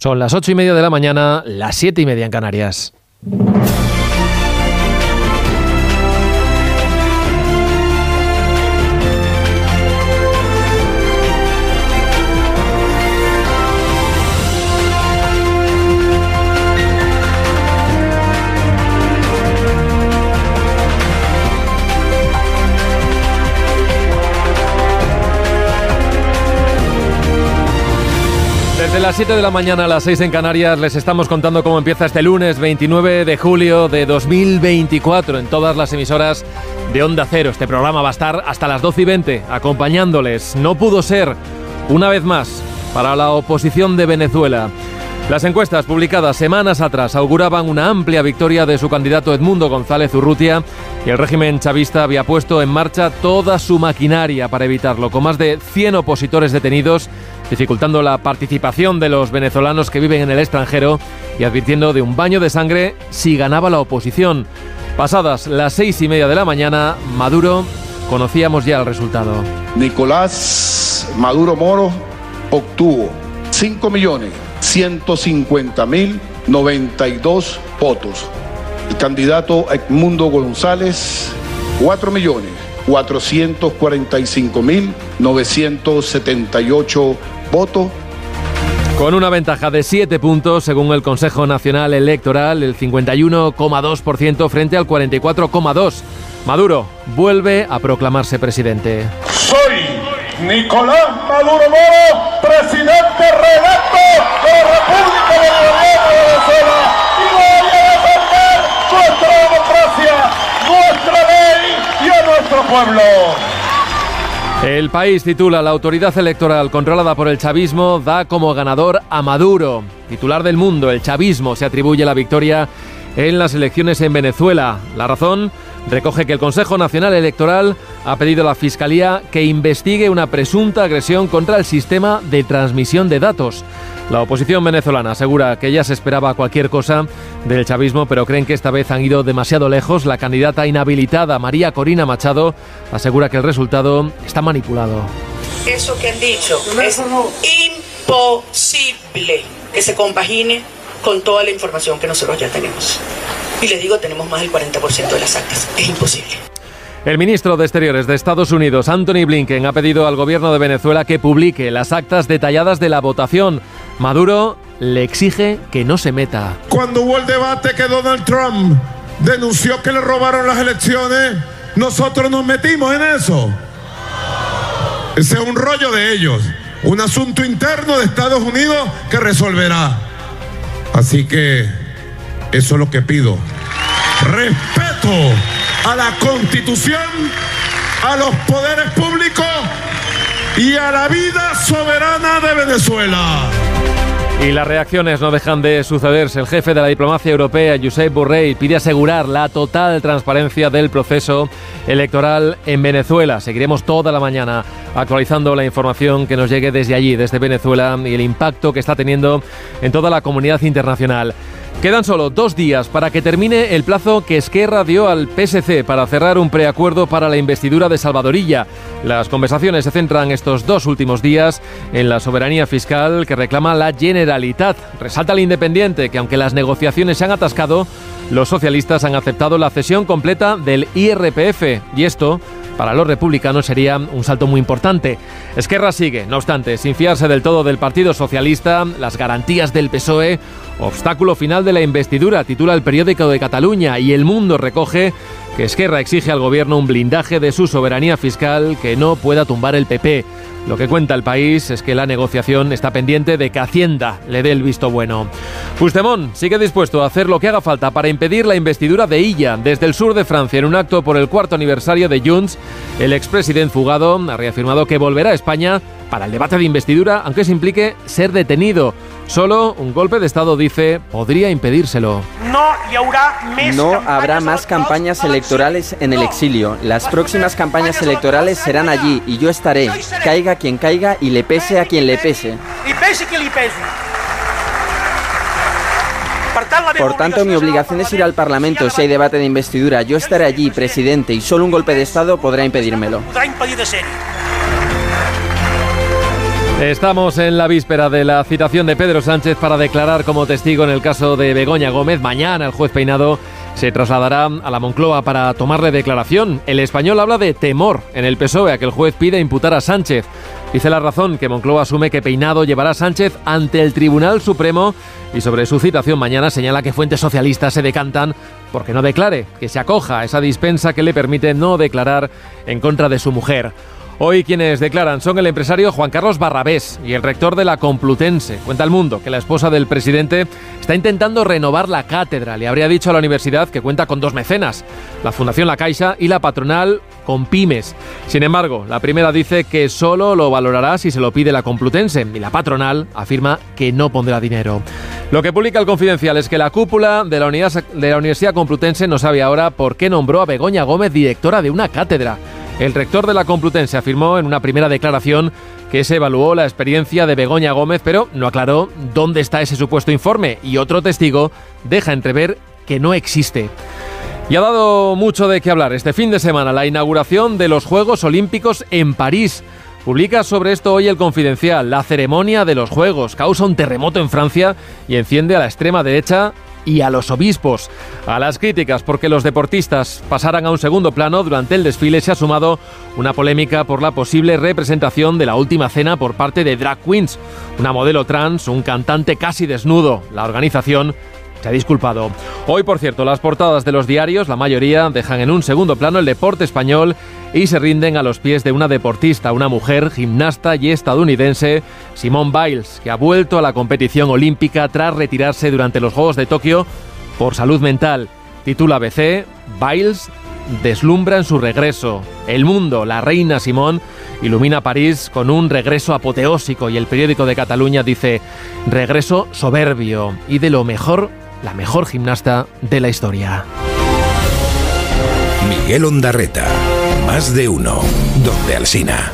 Son las 8:30 de la mañana, las 7:30 en Canarias. Desde las 7 de la mañana a las 6 en Canarias les estamos contando cómo empieza este lunes 29 de julio de 2024 en todas las emisoras de Onda Cero. Este programa va a estar hasta las 12:20 acompañándoles. No pudo ser, una vez más, para la oposición de Venezuela. Las encuestas publicadas semanas atrás auguraban una amplia victoria de su candidato Edmundo González Urrutia y el régimen chavista había puesto en marcha toda su maquinaria para evitarlo, con más de 100 opositores detenidos, dificultando la participación de los venezolanos que viven en el extranjero y advirtiendo de un baño de sangre si ganaba la oposición. Pasadas las 6:30 de la mañana, Maduro conocíamos ya el resultado. Nicolás Maduro Moro obtuvo 5.150.092 votos. El candidato Edmundo González, 4.445.978 votos. Con una ventaja de 7 puntos, según el Consejo Nacional Electoral, el 51,2% frente al 44,2%. Maduro vuelve a proclamarse presidente. Soy Nicolás Maduro Moro, presidente reelecto de la República Bolivariana de Venezuela, y voy a defender nuestra democracia, nuestra ley y a nuestro pueblo. El País titula: la autoridad electoral controlada por el chavismo da como ganador a Maduro. Titular del Mundo: el chavismo se atribuye la victoria en las elecciones en Venezuela. La Razón recoge que el Consejo Nacional Electoral ha pedido a la Fiscalía que investigue una presunta agresión contra el sistema de transmisión de datos. La oposición venezolana asegura que ya se esperaba cualquier cosa del chavismo, pero creen que esta vez han ido demasiado lejos. La candidata inhabilitada, María Corina Machado, asegura que el resultado está manipulado. Eso que han dicho es imposible que se compagine con toda la información que nosotros ya tenemos. Y les digo, tenemos más del 40% de las actas. Es imposible. El ministro de Exteriores de Estados Unidos, Antony Blinken, ha pedido al gobierno de Venezuela que publique las actas detalladas de la votación. Maduro le exige que no se meta. Cuando hubo el debate que Donald Trump denunció que le robaron las elecciones, nosotros nos metimos en eso. Ese es un rollo de ellos, un asunto interno de Estados Unidos que resolverá. Así que eso es lo que pido. Respeto a la Constitución, a los poderes públicos y a la vida soberana de Venezuela. Y las reacciones no dejan de sucederse. El jefe de la diplomacia europea, Josep Borrell, pide asegurar la total transparencia del proceso electoral en Venezuela. Seguiremos toda la mañana actualizando la información que nos llegue desde allí, desde Venezuela, y el impacto que está teniendo en toda la comunidad internacional. Quedan solo 2 días para que termine el plazo que Esquerra dio al PSC para cerrar un preacuerdo para la investidura de Salvador Illa. Las conversaciones se centran estos 2 últimos días en la soberanía fiscal que reclama la Generalitat. Resalta el Independiente que, aunque las negociaciones se han atascado, los socialistas han aceptado la cesión completa del IRPF, y esto, para los republicanos, sería un salto muy importante. Esquerra sigue, no obstante, sin fiarse del todo del Partido Socialista. Las garantías del PSOE, obstáculo final de la investidura, titula el Periódico de Cataluña, y El Mundo recoge que Esquerra exige al gobierno un blindaje de su soberanía fiscal que no pueda tumbar el PP. Lo que cuenta El País es que la negociación está pendiente de que Hacienda le dé el visto bueno. Puigdemont sigue dispuesto a hacer lo que haga falta para impedir la investidura de Illa. Desde el sur de Francia, en un acto por el 4º aniversario de Junts, el expresidente fugado ha reafirmado que volverá a España para el debate de investidura, aunque se implique ser detenido. Solo un golpe de Estado, dice, podría impedírselo. No habrá más campañas electorales en el exilio. Las próximas campañas electorales serán allí y yo estaré, caiga quien caiga y le pese a quien le pese. Por tanto, mi obligación es ir al Parlamento si hay debate de investidura. Yo estaré allí, presidente, y solo un golpe de Estado podrá impedírmelo. Estamos en la víspera de la citación de Pedro Sánchez para declarar como testigo en el caso de Begoña Gómez. Mañana el juez Peinado se trasladará a la Moncloa para tomarle declaración. El Español habla de temor en el PSOE a que el juez pida imputar a Sánchez. Dice La Razón que Moncloa asume que Peinado llevará a Sánchez ante el Tribunal Supremo y sobre su citación mañana señala que fuentes socialistas se decantan porque no declare, que se acoja a esa dispensa que le permite no declarar en contra de su mujer. Hoy quienes declaran son el empresario Juan Carlos Barrabés y el rector de la Complutense. Cuenta El Mundo que la esposa del presidente está intentando renovar la cátedra. Le habría dicho a la universidad que cuenta con 2 mecenas, la Fundación La Caixa y la patronal Compymes. Sin embargo, la primera dice que solo lo valorará si se lo pide la Complutense y la patronal afirma que no pondrá dinero. Lo que publica El Confidencial es que la cúpula de la Universidad Complutense no sabe ahora por qué nombró a Begoña Gómez directora de una cátedra. El rector de la Complutense afirmó en una primera declaración que se evaluó la experiencia de Begoña Gómez, pero no aclaró dónde está ese supuesto informe, y otro testigo deja entrever que no existe. Y ha dado mucho de qué hablar este fin de semana la inauguración de los Juegos Olímpicos en París. Publica sobre esto hoy El Confidencial. La ceremonia de los Juegos causa un terremoto en Francia y enciende a la extrema derecha y a los obispos. A las críticas porque los deportistas pasaran a un segundo plano durante el desfile se ha sumado una polémica por la posible representación de la última cena por parte de drag queens, una modelo trans, un cantante casi desnudo. La organización se ha disculpado. Hoy, por cierto, las portadas de los diarios, la mayoría, dejan en un segundo plano el deporte español y se rinden a los pies de una deportista, una mujer, gimnasta y estadounidense, Simone Biles, que ha vuelto a la competición olímpica tras retirarse durante los Juegos de Tokio por salud mental. Titula ABC, Biles deslumbra en su regreso. El Mundo, la reina Simone, ilumina París con un regreso apoteósico y el periódico de Cataluña dice regreso soberbio y de lo mejor, la mejor gimnasta de la historia. Miguel Ondarreta, Más de Uno, donde Alsina.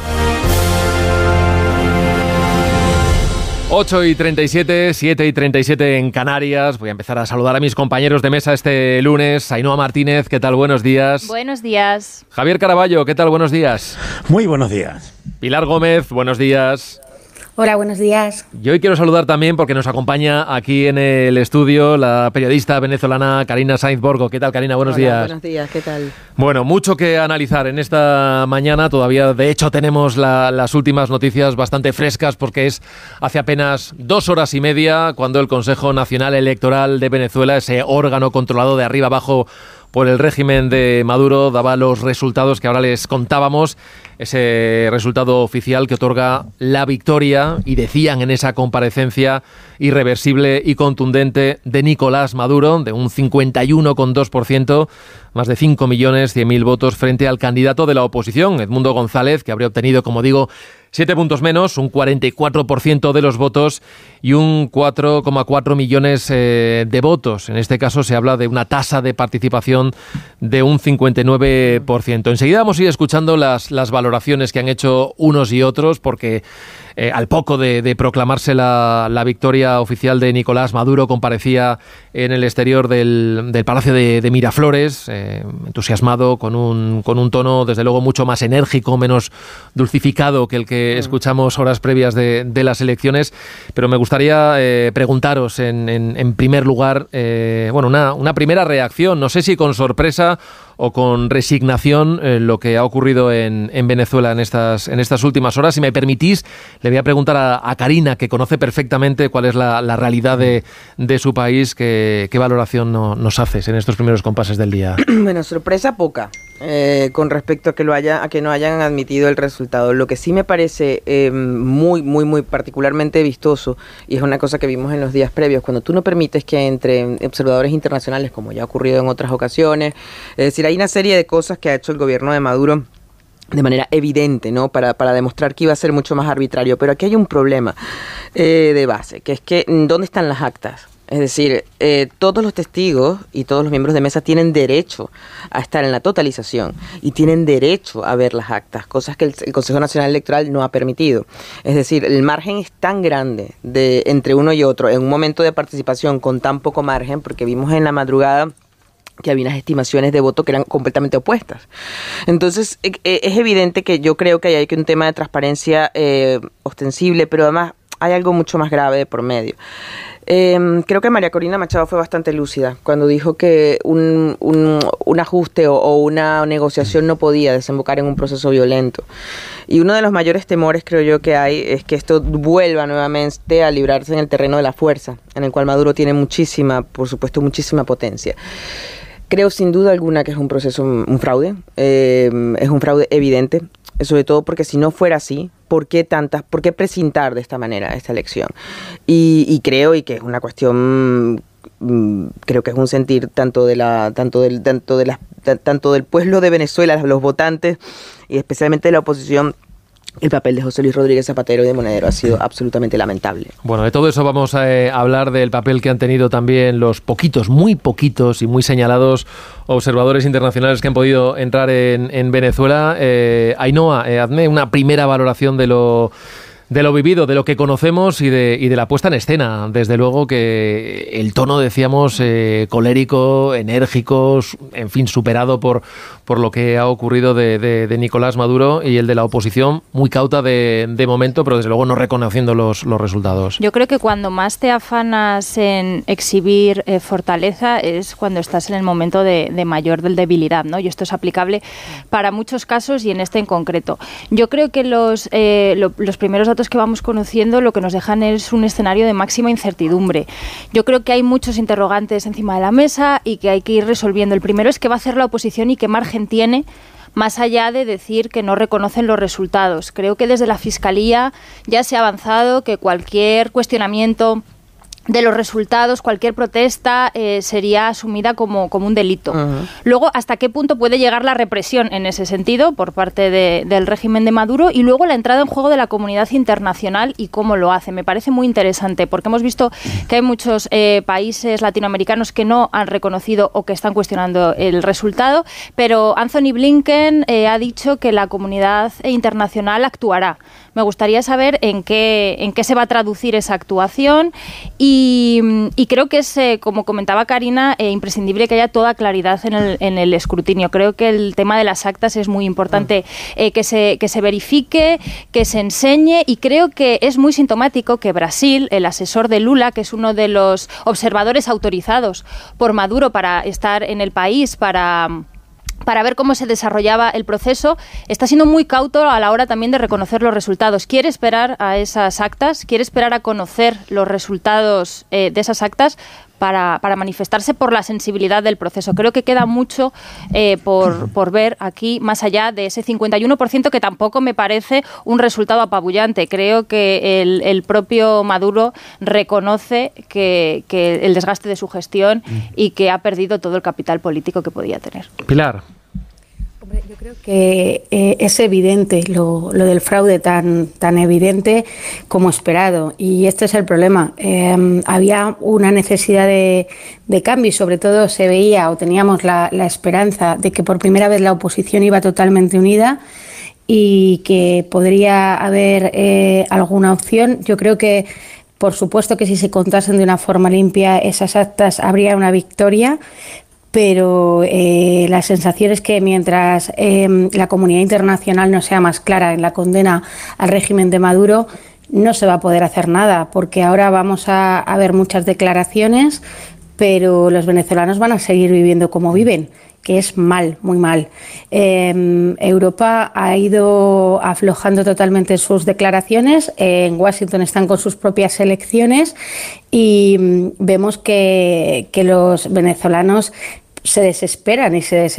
8:37, 7:37 en Canarias. Voy a empezar a saludar a mis compañeros de mesa este lunes. Ainhoa Martínez, ¿qué tal? Buenos días. Buenos días. Javier Caraballo, ¿qué tal? Buenos días. Muy buenos días. Pilar Gómez, buenos días. Hola, buenos días. Y hoy quiero saludar también porque nos acompaña aquí en el estudio la periodista venezolana Karina Sainz Borgo. ¿Qué tal, Karina? Buenos días. Buenos días, ¿qué tal? Bueno, mucho que analizar en esta mañana. Todavía, de hecho, tenemos las últimas noticias bastante frescas porque es hace apenas 2 horas y media cuando el Consejo Nacional Electoral de Venezuela, ese órgano controlado de arriba abajo por el régimen de Maduro, daba los resultados que ahora les contábamos, ese resultado oficial que otorga la victoria, y decían en esa comparecencia, irreversible y contundente de Nicolás Maduro, de un 51,2%, más de 5.100.000 votos frente al candidato de la oposición, Edmundo González, que habría obtenido, como digo, 7 puntos menos, un 44% de los votos y un 4,4 millones de votos. En este caso se habla de una tasa de participación de un 59%. Enseguida vamos a ir escuchando las valoraciones que han hecho unos y otros, porque al poco de proclamarse la victoria oficial de Nicolás Maduro, comparecía en el exterior del Palacio de Miraflores, entusiasmado, con un tono desde luego mucho más enérgico, menos dulcificado que el que escuchamos horas previas de las elecciones. Pero me gustaría preguntaros en primer lugar, una primera reacción, no sé si con sorpresa o con resignación, lo que ha ocurrido en Venezuela en estas últimas horas. Si me permitís, le voy a preguntar a Karina, que conoce perfectamente cuál es la realidad de su país. ¿Qué valoración nos haces en estos primeros compases del día? Bueno, sorpresa poca con respecto a que no hayan admitido el resultado. Lo que sí me parece muy particularmente vistoso, y es una cosa que vimos en los días previos, cuando tú no permites que entre observadores internacionales, como ya ha ocurrido en otras ocasiones, es decir, hay una serie de cosas que ha hecho el gobierno de Maduro de manera evidente, ¿no? Para demostrar que iba a ser mucho más arbitrario. Pero aquí hay un problema de base, que es que ¿dónde están las actas? Es decir, todos los testigos y todos los miembros de mesa tienen derecho a estar en la totalización y tienen derecho a ver las actas, cosas que el Consejo Nacional Electoral no ha permitido. Es decir, el margen es tan grande entre uno y otro en un momento de participación con tan poco margen, porque vimos en la madrugada que había unas estimaciones de voto que eran completamente opuestas. Entonces, es evidente que yo creo que hay un tema de transparencia ostensible, pero además hay algo mucho más grave de por medio. Creo que María Corina Machado fue bastante lúcida cuando dijo que un ajuste o una negociación no podía desembocar en un proceso violento. Y uno de los mayores temores, creo yo, que hay es que esto vuelva nuevamente a librarse en el terreno de la fuerza, en el cual Maduro tiene por supuesto, muchísima potencia. Creo sin duda alguna que es un fraude, es un fraude evidente, sobre todo porque si no fuera así, ¿por qué precintar de esta manera esta elección? Y creo que es una cuestión, creo que es un sentir tanto del pueblo de Venezuela, los votantes y especialmente de la oposición. El papel de José Luis Rodríguez Zapatero y de Monedero ha sido absolutamente lamentable. Bueno, de todo eso vamos a hablar, del papel que han tenido también los muy poquitos y muy señalados observadores internacionales que han podido entrar en Venezuela. Ainhoa, hazme una primera valoración de lo vivido, de lo que conocemos y de la puesta en escena. Desde luego que el tono, decíamos, colérico, enérgico, en fin, superado por lo que ha ocurrido de Nicolás Maduro, y el de la oposición muy cauta de momento, pero desde luego no reconociendo los resultados. Yo creo que cuando más te afanas en exhibir fortaleza es cuando estás en el momento de mayor debilidad, ¿no? Y esto es aplicable para muchos casos y en este en concreto. Yo creo que los primeros datos que vamos conociendo lo que nos dejan es un escenario de máxima incertidumbre. Yo creo que hay muchos interrogantes encima de la mesa y que hay que ir resolviendo. El primero es qué va a hacer la oposición y qué margen tiene, más allá de decir que no reconocen los resultados. Creo que desde la Fiscalía ya se ha avanzado, que cualquier cuestionamiento de los resultados, cualquier protesta sería asumida como un delito. Uh-huh. Luego, ¿hasta qué punto puede llegar la represión en ese sentido por parte del régimen de Maduro? Y luego la entrada en juego de la comunidad internacional y cómo lo hace. Me parece muy interesante porque hemos visto que hay muchos países latinoamericanos que no han reconocido o que están cuestionando el resultado, pero Anthony Blinken ha dicho que la comunidad internacional actuará. Me gustaría saber en qué se va a traducir esa actuación y creo que es, como comentaba Karina, imprescindible que haya toda claridad en el escrutinio. Creo que el tema de las actas es muy importante que se verifique, que se enseñe, y creo que es muy sintomático que Brasil, el asesor de Lula, que es uno de los observadores autorizados por Maduro para estar en el país, para ver cómo se desarrollaba el proceso, está siendo muy cauto a la hora también de reconocer los resultados. Quiere esperar a esas actas, quiere esperar a conocer los resultados de esas actas para manifestarse por la sensibilidad del proceso. Creo que queda mucho por ver aquí, más allá de ese 51%, que tampoco me parece un resultado apabullante. Creo que el propio Maduro reconoce que el desgaste de su gestión y que ha perdido todo el capital político que podía tener. Pilar. Hombre, yo creo que es evidente lo del fraude tan evidente como esperado, y este es el problema. Había una necesidad de cambio y sobre todo se veía o teníamos la esperanza de que por primera vez la oposición iba totalmente unida y que podría haber alguna opción. Yo creo que, por supuesto, que si se contasen de una forma limpia esas actas habría una victoria, pero la sensación es que mientras la comunidad internacional no sea más clara en la condena al régimen de Maduro, no se va a poder hacer nada, porque ahora vamos a ver muchas declaraciones, pero los venezolanos van a seguir viviendo como viven, que es mal, muy mal. Europa ha ido aflojando totalmente sus declaraciones. En Washington están con sus propias elecciones y vemos que los venezolanos se desesperan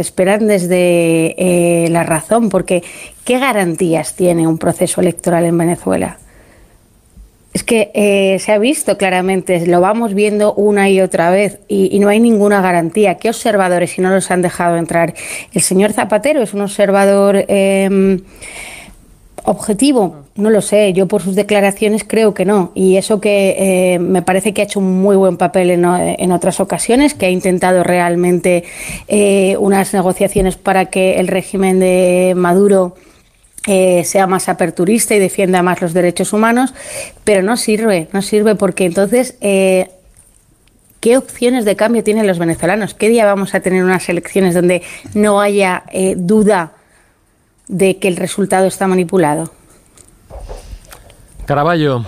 desde la razón, porque ¿qué garantías tiene un proceso electoral en Venezuela? Es que se ha visto claramente, lo vamos viendo una y otra vez y no hay ninguna garantía. ¿Qué observadores si no los han dejado entrar? ¿El señor Zapatero es un observador objetivo? No lo sé, yo por sus declaraciones creo que no, y eso que me parece que ha hecho un muy buen papel en otras ocasiones, que ha intentado realmente unas negociaciones para que el régimen de Maduro sea más aperturista y defienda más los derechos humanos, pero no sirve porque entonces ¿Qué opciones de cambio tienen los venezolanos? ¿Qué día vamos a tener unas elecciones donde no haya duda de que el resultado está manipulado? Caraballo.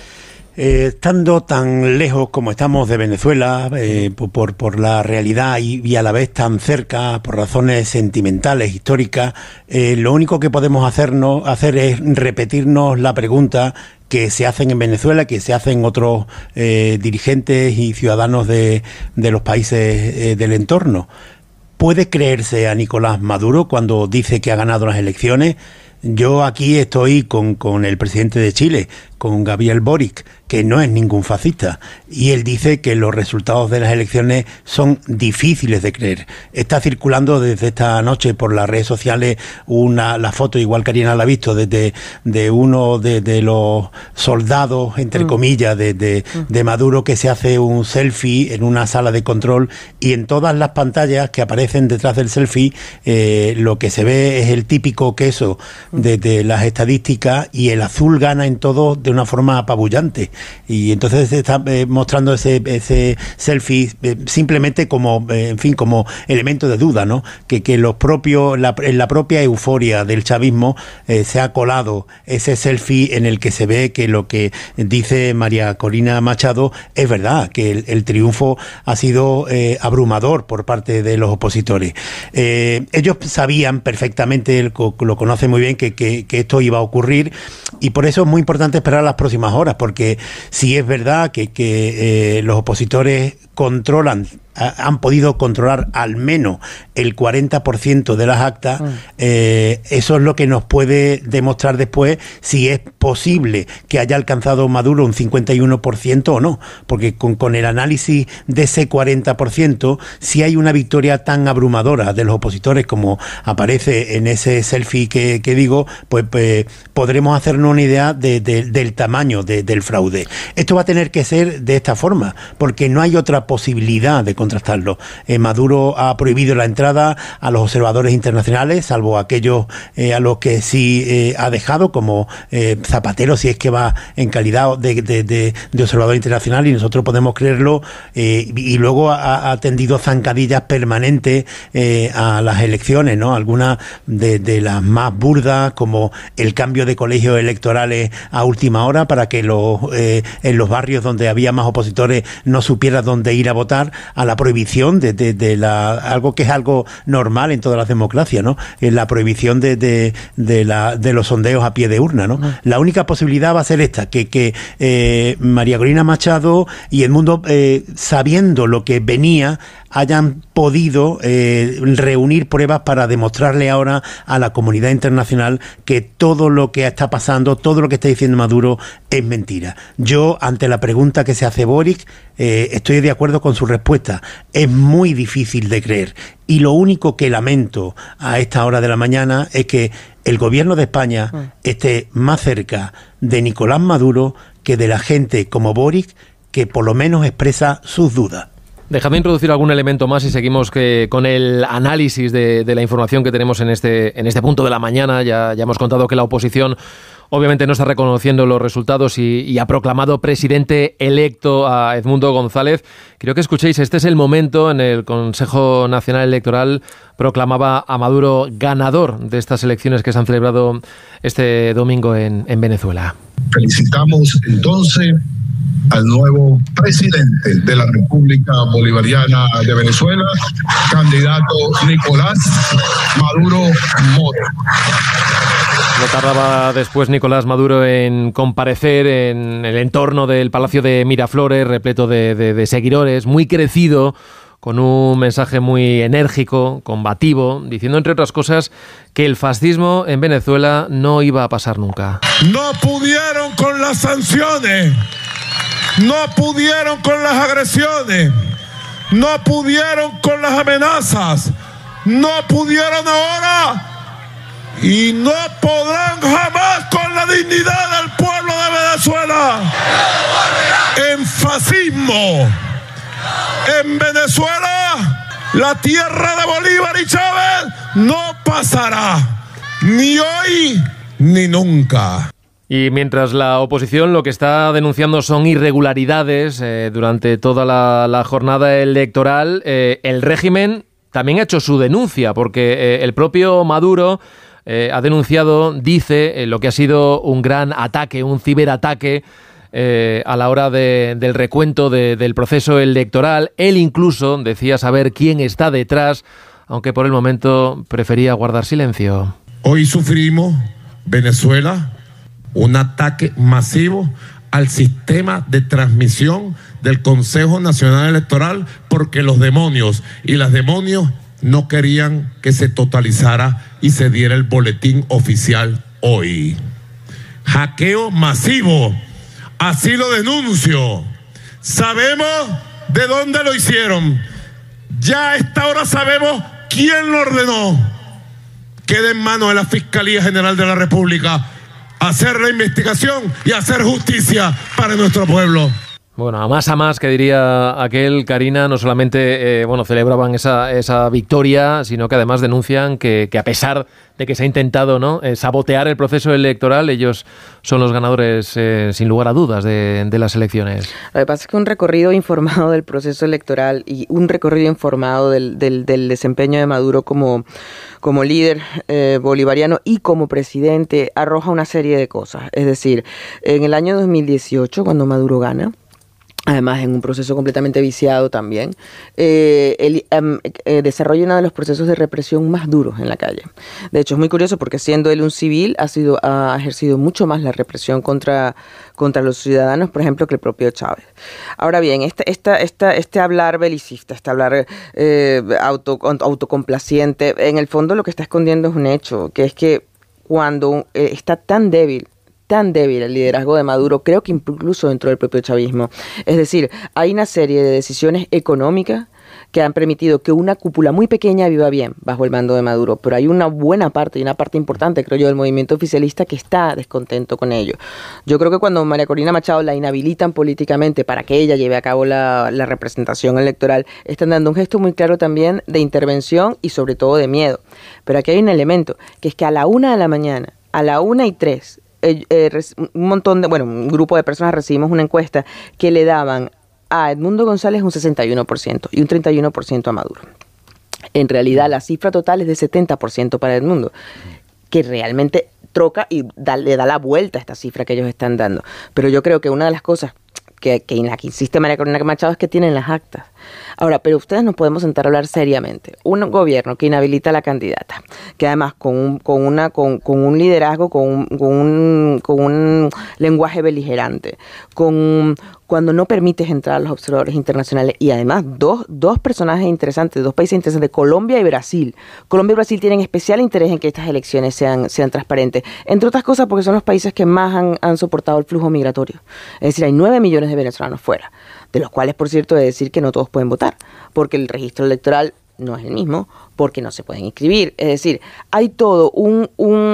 Estando tan lejos como estamos de Venezuela, por la realidad y a la vez tan cerca, por razones sentimentales, históricas, lo único que podemos hacer es repetirnos la pregunta que se hacen en Venezuela, que se hacen otros dirigentes y ciudadanos de los países del entorno. ¿Puede creerse a Nicolás Maduro cuando dice que ha ganado las elecciones? Yo aquí estoy con el presidente de Chile, con Gabriel Boric, que no es ningún fascista, y él dice que los resultados de las elecciones son difíciles de creer. Está circulando desde esta noche por las redes sociales la foto, igual Karina la ha visto, de uno de los soldados, entre comillas, de Maduro, que se hace un selfie en una sala de control, y en todas las pantallas que aparecen detrás del selfie lo que se ve es el típico queso de las estadísticas, y el azul gana en todo de una forma apabullante. Y entonces se está mostrando ese selfie simplemente como como elemento de duda, ¿no? Que en la propia euforia del chavismo se ha colado ese selfie en el que se ve que lo que dice María Corina Machado es verdad, que el triunfo ha sido abrumador por parte de los opositores. Ellos sabían perfectamente, lo conocen muy bien, que esto iba a ocurrir, y por eso es muy importante esperar las próximas horas, porque si es verdad que los opositores han podido controlar al menos el 40% de las actas, eso es lo que nos puede demostrar después si es posible que haya alcanzado Maduro un 51% o no, porque con el análisis de ese 40%, si hay una victoria tan abrumadora de los opositores como aparece en ese selfie que digo, pues podremos hacernos una idea del tamaño del fraude. Esto va a tener que ser de esta forma, porque no hay otra posibilidad de contrastarlo. Maduro ha prohibido la entrada a los observadores internacionales, salvo aquellos a los que sí ha dejado, como Zapatero, si es que va en calidad de observador internacional, y nosotros podemos creerlo, y luego ha tendido zancadillas permanentes a las elecciones, ¿no? Algunas de las más burdas, como el cambio de colegios electorales a última hora para que en los barrios donde había más opositores no supieran dónde ir a votar, a la prohibición algo que es algo normal en todas las democracias, ¿no? La prohibición de los sondeos a pie de urna, ¿no? La única posibilidad va a ser esta, que María Corina Machado y Edmundo, sabiendo lo que venía, hayan podido reunir pruebas para demostrarle ahora a la comunidad internacional que todo lo que está pasando, todo lo que está diciendo Maduro es mentira. Yo, ante la pregunta que se hace Boric, estoy de acuerdo con su respuesta. Es muy difícil de creer, y lo único que lamento a esta hora de la mañana es que el gobierno de España esté más cerca de Nicolás Maduro que de la gente como Boric, que por lo menos expresa sus dudas. Déjame introducir algún elemento más y seguimos con el análisis de la información que tenemos en este punto de la mañana. Ya hemos contado que la oposición obviamente no está reconociendo los resultados y ha proclamado presidente electo a Edmundo González. Quiero que escuchéis, este es el momento en el Consejo Nacional Electoral proclamaba a Maduro ganador de estas elecciones que se han celebrado este domingo en Venezuela. Felicitamos entonces al nuevo presidente de la República Bolivariana de Venezuela, candidato Nicolás Maduro Moro. No tardaba después Nicolás Maduro en comparecer en el entorno del Palacio de Miraflores, repleto de seguidores, muy crecido, con un mensaje muy enérgico, combativo, diciendo, entre otras cosas, que el fascismo en Venezuela no iba a pasar nunca. No pudieron con las sanciones, no pudieron con las agresiones, no pudieron con las amenazas, no pudieron ahora y no podrán jamás con la dignidad del pueblo de Venezuela. En fascismo, en Venezuela, la tierra de Bolívar y Chávez no pasará, ni hoy ni nunca. Y mientras la oposición lo que está denunciando son irregularidades durante toda la jornada electoral, el régimen también ha hecho su denuncia, porque el propio Maduro ha denunciado, dice, lo que ha sido un gran ataque, un ciberataque a la hora del recuento del proceso electoral. Él incluso decía saber quién está detrás, aunque por el momento prefería guardar silencio. Hoy sufrimos, Venezuela, un ataque masivo al sistema de transmisión del Consejo Nacional Electoral, porque los demonios y las demonios no querían que se totalizara y se diera el boletín oficial hoy. Hackeo masivo, así lo denuncio. Sabemos de dónde lo hicieron. Ya a esta hora sabemos quién lo ordenó. Queda en manos de la Fiscalía General de la República hacer la investigación y hacer justicia para nuestro pueblo. Bueno, a más que diría aquel, Karina, no solamente celebraban esa victoria, sino que además denuncian que a pesar de que se ha intentado, ¿no?, sabotear el proceso electoral, ellos son los ganadores, sin lugar a dudas, de las elecciones. Lo que pasa es que un recorrido informado del proceso electoral y un recorrido informado del desempeño de Maduro como líder bolivariano y como presidente arroja una serie de cosas. Es decir, en el año 2018, cuando Maduro gana, además en un proceso completamente viciado también, él desarrolla uno de los procesos de represión más duros en la calle. De hecho, es muy curioso porque siendo él un civil, ha ejercido mucho más la represión contra los ciudadanos, por ejemplo, que el propio Chávez. Ahora bien, este hablar belicista, este hablar autocomplaciente, en el fondo lo que está escondiendo es un hecho, que es que cuando está tan débil el liderazgo de Maduro, creo que incluso dentro del propio chavismo. Es decir, hay una serie de decisiones económicas que han permitido que una cúpula muy pequeña viva bien bajo el mando de Maduro, pero hay una buena parte y una parte importante, creo yo, del movimiento oficialista que está descontento con ello. Yo creo que cuando María Corina Machado la inhabilitan políticamente para que ella lleve a cabo la representación electoral, están dando un gesto muy claro también de intervención y sobre todo de miedo. Pero aquí hay un elemento, que es que a la 1 de la mañana, a la 1:03, un grupo de personas recibimos una encuesta que le daban a Edmundo González un 61% y un 31% a Maduro. En realidad la cifra total es de 70% para Edmundo, que realmente troca y le da la vuelta a esta cifra que ellos están dando. Pero yo creo que una de las cosas que en la que insiste María Corina Machado es que tienen las actas. Ahora, pero ustedes nos podemos sentar a hablar seriamente. Un gobierno que inhabilita a la candidata, que además con un liderazgo, con un lenguaje beligerante, cuando no permites entrar a los observadores internacionales y además dos personajes interesantes, dos países interesantes, Colombia y Brasil. Colombia y Brasil tienen especial interés en que estas elecciones sean transparentes, entre otras cosas porque son los países que más han soportado el flujo migratorio. Es decir, hay 9 millones de venezolanos fuera, de los cuales, por cierto, he de decir que no todos pueden votar, porque el registro electoral no es el mismo, porque no se pueden inscribir. Es decir, hay todo un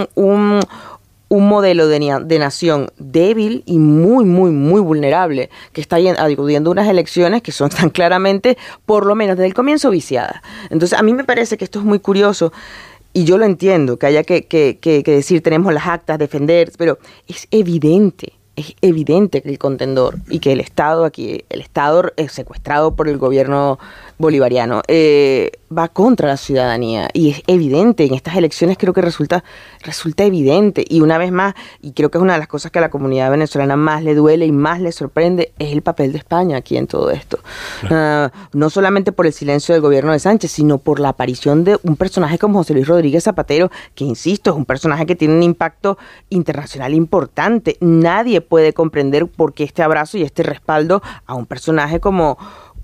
modelo de nación débil y muy, muy, muy vulnerable, que está acudiendo a unas elecciones que son tan claramente, por lo menos desde el comienzo, viciadas. Entonces, a mí me parece que esto es muy curioso, y yo lo entiendo, que haya que decir, tenemos las actas, defender, pero es evidente que el contendor y que el Estado secuestrado por el gobierno bolivariano va contra la ciudadanía, y es evidente, en estas elecciones creo que resulta evidente, y una vez más, y creo que es una de las cosas que a la comunidad venezolana más le duele y más le sorprende, es el papel de España aquí en todo esto. No solamente por el silencio del gobierno de Sánchez, sino por la aparición de un personaje como José Luis Rodríguez Zapatero, que insisto, es un personaje que tiene un impacto internacional importante. Nadie puede comprender por qué este abrazo y este respaldo a un personaje como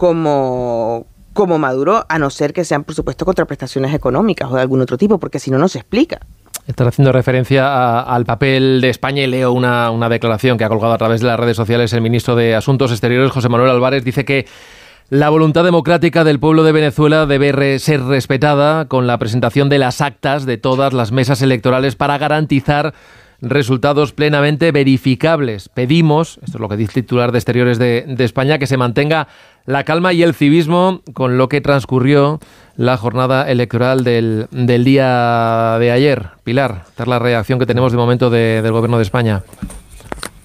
Maduro, a no ser que sean, por supuesto, contraprestaciones económicas o de algún otro tipo, porque si no, no se explica. Estás haciendo referencia al papel de España y leo una declaración que ha colgado a través de las redes sociales el ministro de Asuntos Exteriores, José Manuel Álvarez. Dice que la voluntad democrática del pueblo de Venezuela debe ser respetada con la presentación de las actas de todas las mesas electorales para garantizar resultados plenamente verificables. Pedimos, esto es lo que dice el titular de Exteriores de España, que se mantenga la calma y el civismo con lo que transcurrió la jornada electoral del día de ayer. Pilar, esta es la reacción que tenemos de momento del Gobierno de España.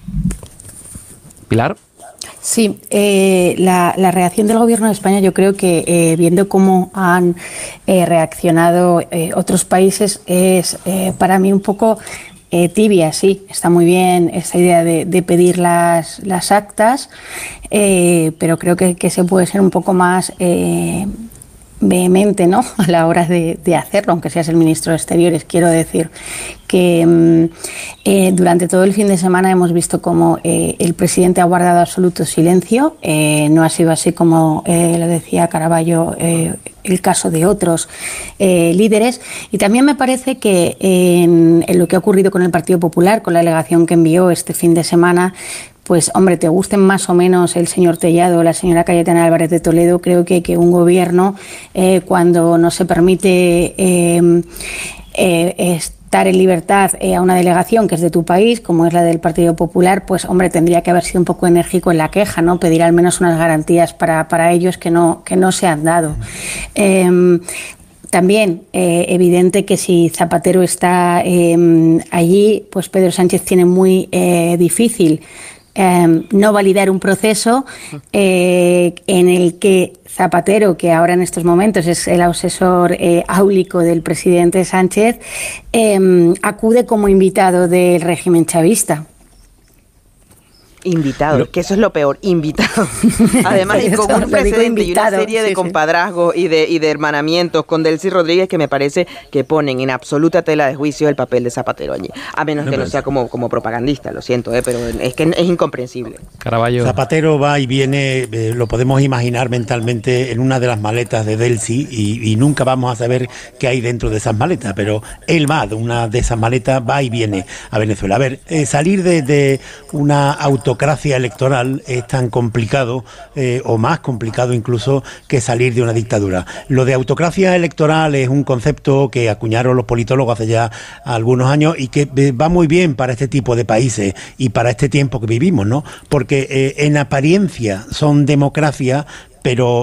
Pilar. Sí, la reacción del Gobierno de España, yo creo que viendo cómo han reaccionado otros países, es para mí un poco tibia. Sí, está muy bien esta idea de pedir las actas, pero creo que se puede ser un poco más vehemente, ¿no?, a la hora de hacerlo, aunque seas el ministro de Exteriores. Quiero decir que durante todo el fin de semana hemos visto cómo el presidente ha guardado absoluto silencio. No ha sido así, como lo decía Caraballo, el caso de otros líderes. Y también me parece que en lo que ha ocurrido con el Partido Popular, con la delegación que envió este fin de semana, pues hombre, te gusten más o menos el señor Tellado o la señora Cayetana Álvarez de Toledo, creo que un gobierno, cuando no se permite estar en libertad a una delegación que es de tu país, como es la del Partido Popular, pues hombre, tendría que haber sido un poco enérgico en la queja, ¿no? Pedir al menos unas garantías para ellos que no se han dado. También evidente que si Zapatero está allí, pues Pedro Sánchez tiene muy difícil no validar un proceso en el que Zapatero, que ahora en estos momentos es el asesor áulico del presidente Sánchez, acude como invitado del régimen chavista. Invitado, que eso es lo peor, invitado. Además, y con un precedente y una serie de compadrazgos y de hermanamientos con Delcy Rodríguez que me parece que ponen en absoluta tela de juicio el papel de Zapatero allí. A menos que no sea como propagandista, lo siento, pero es que es incomprensible. Caraballo. Zapatero va y viene, lo podemos imaginar mentalmente en una de las maletas de Delcy y nunca vamos a saber qué hay dentro de esas maletas, pero él va de una de esas maletas, va y viene a Venezuela. A ver, salir de una autocracia electoral es tan complicado o más complicado incluso que salir de una dictadura. Lo de autocracia electoral es un concepto que acuñaron los politólogos hace ya algunos años y que va muy bien para este tipo de países y para este tiempo que vivimos, ¿no? Porque en apariencia son democracia, pero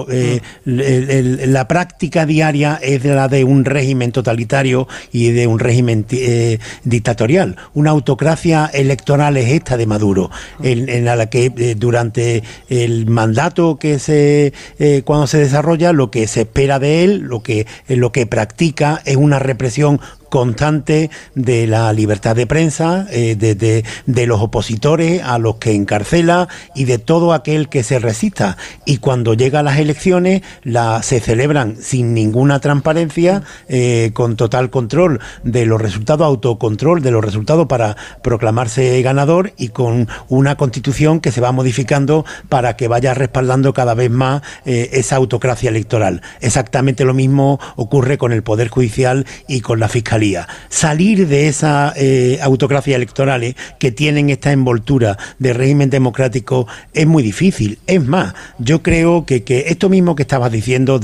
la práctica diaria es la de un régimen totalitario y de un régimen dictatorial. Una autocracia electoral es esta de Maduro, en la que durante el mandato que cuando se desarrolla, lo que se espera de él, lo que practica es una represión constante de la libertad de prensa, de los opositores a los que encarcela y de todo aquel que se resista. Y cuando llegan las elecciones, se celebran sin ninguna transparencia, con total control de los resultados, autocontrol de los resultados para proclamarse ganador y con una constitución que se va modificando para que vaya respaldando cada vez más esa autocracia electoral. Exactamente lo mismo ocurre con el Poder Judicial y con la Fiscalía. Salir de esa autocracia electorales que tienen esta envoltura de régimen democrático es muy difícil. Es más, yo creo que esto mismo que estabas diciendo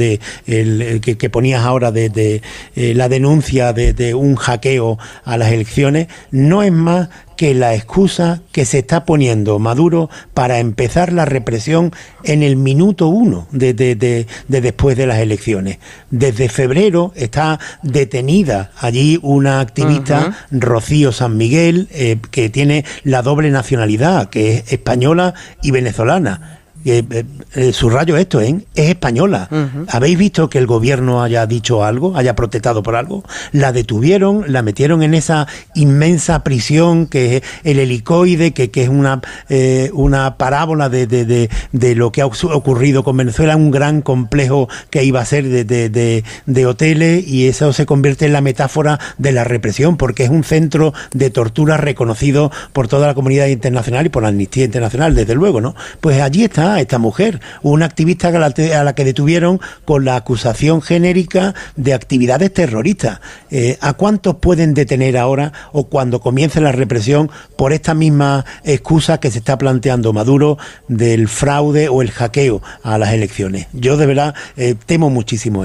que ponías ahora de la denuncia de un hackeo a las elecciones, no es más que la excusa que se está poniendo Maduro para empezar la represión en el minuto 1 de después de las elecciones. Desde febrero está detenida allí una activista, Rocío San Miguel, que tiene la doble nacionalidad, que es española y venezolana. Subrayo esto, es española. ¿Habéis visto que el gobierno haya dicho algo, haya protestado por algo? La detuvieron, la metieron en esa inmensa prisión que es el Helicoide, que es una parábola de lo que ha ocurrido con Venezuela, un gran complejo que iba a ser de hoteles, y eso se convierte en la metáfora de la represión, porque es un centro de tortura reconocido por toda la comunidad internacional y por la Amnistía Internacional, desde luego, ¿no? Pues allí está esta mujer, una activista a la que detuvieron con la acusación genérica de actividades terroristas. ¿A cuántos pueden detener ahora o cuando comience la represión por esta misma excusa que se está planteando Maduro del fraude o el hackeo a las elecciones? Yo de verdad temo muchísimo eso.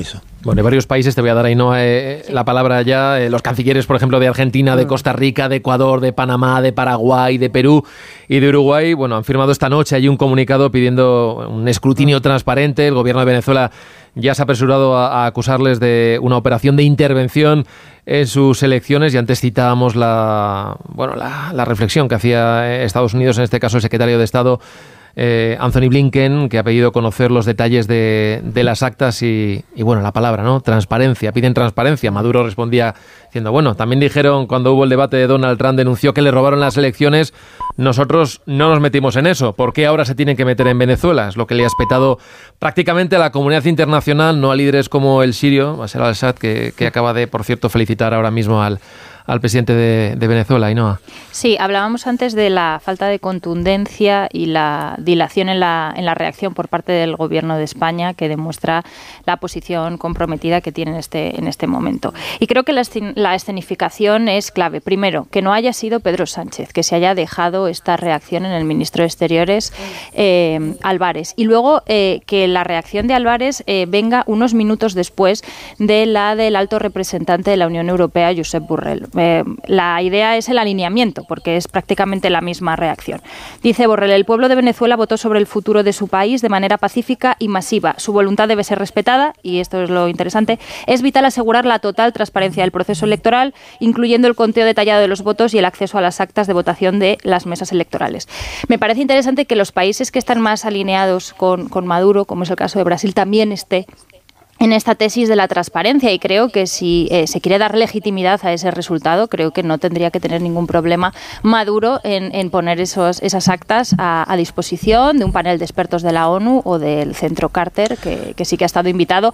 Bueno, en varios países, te voy a dar ahí la palabra ya, los cancilleres, por ejemplo, de Argentina, de Costa Rica, de Ecuador, de Panamá, de Paraguay, de Perú y de Uruguay, bueno, han firmado esta noche ahí un comunicado pidiendo un escrutinio transparente. El gobierno de Venezuela ya se ha apresurado a acusarles de una operación de intervención en sus elecciones, y antes citábamos la reflexión que hacía Estados Unidos, en este caso el secretario de Estado Anthony Blinken, que ha pedido conocer los detalles de las actas y bueno, la palabra, ¿no? Transparencia, piden transparencia. Maduro respondía diciendo, bueno, también dijeron cuando hubo el debate de Donald Trump, denunció que le robaron las elecciones, nosotros no nos metimos en eso, ¿por qué ahora se tienen que meter en Venezuela? Es lo que le ha espetado prácticamente a la comunidad internacional, no a líderes como el sirio, Bashar al-Assad, que acaba de, por cierto, felicitar ahora mismo al presidente de Venezuela, Ainhoa. Sí, hablábamos antes de la falta de contundencia y la dilación en la reacción por parte del Gobierno de España, que demuestra la posición comprometida que tiene en este momento. Y creo que la escenificación es clave. Primero, que no haya sido Pedro Sánchez, que se haya dejado esta reacción en el ministro de Exteriores, Álvarez. Y luego que la reacción de Álvarez venga unos minutos después de la del alto representante de la Unión Europea, Josep Borrell. La idea es el alineamiento, porque es prácticamente la misma reacción. Dice Borrell, el pueblo de Venezuela votó sobre el futuro de su país de manera pacífica y masiva. Su voluntad debe ser respetada, y esto es lo interesante, es vital asegurar la total transparencia del proceso electoral, incluyendo el conteo detallado de los votos y el acceso a las actas de votación de las mesas electorales. Me parece interesante que los países que están más alineados con Maduro, como es el caso de Brasil, también esté en esta tesis de la transparencia, y creo que si se quiere dar legitimidad a ese resultado, creo que no tendría que tener ningún problema Maduro en poner esas actas a disposición de un panel de expertos de la ONU o del Centro Carter, que sí que ha estado invitado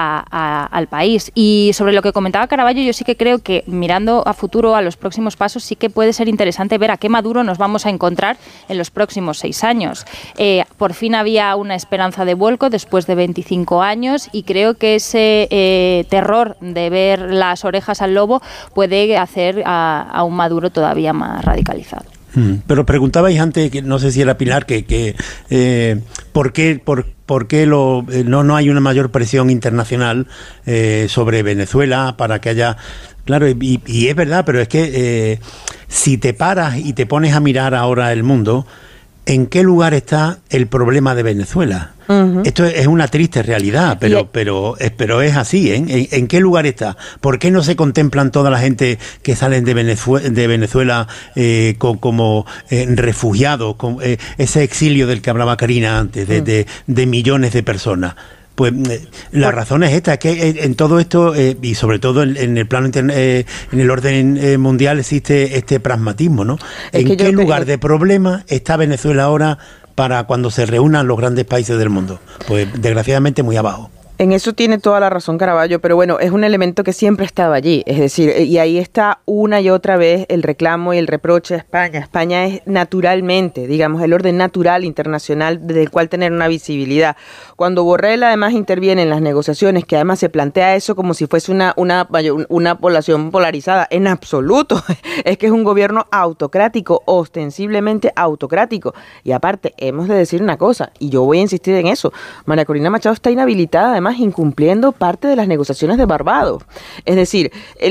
al país. Y sobre lo que comentaba Caraballo, yo sí que creo que mirando a futuro, a los próximos pasos, sí que puede ser interesante ver a qué Maduro nos vamos a encontrar en los próximos 6 años. Por fin había una esperanza de vuelco después de 25 años, y creo que ese terror de ver las orejas al lobo puede hacer a un Maduro todavía más radicalizado. Pero preguntabais antes, que no sé si era Pilar, que ¿por qué no hay una mayor presión internacional sobre Venezuela para que haya... Claro, y es verdad, pero es que si te paras y te pones a mirar ahora el mundo, ¿en qué lugar está el problema de Venezuela? Uh-huh. Esto es una triste realidad, pero es así, ¿eh? ¿En qué lugar está? ¿Por qué no se contemplan toda la gente que salen de Venezuela como refugiados, con ese exilio del que hablaba Karina antes, de millones de personas? Pues la razón es esta, es que en todo esto, y sobre todo en el plano en el orden mundial, existe este pragmatismo, ¿no? ¿En qué lugar de problema está Venezuela ahora para cuando se reúnan los grandes países del mundo? Pues desgraciadamente muy abajo. En eso tiene toda la razón Caraballo, pero bueno, es un elemento que siempre ha estado allí, es decir, y ahí está una y otra vez el reclamo y el reproche a España. España es naturalmente, digamos, el orden natural internacional del cual tener una visibilidad. Cuando Borrell además interviene en las negociaciones, que además se plantea eso como si fuese una población polarizada, en absoluto, es que es un gobierno autocrático, ostensiblemente autocrático, y aparte hemos de decir una cosa, y yo voy a insistir en eso, María Corina Machado está inhabilitada, además incumpliendo parte de las negociaciones de Barbados. Es decir,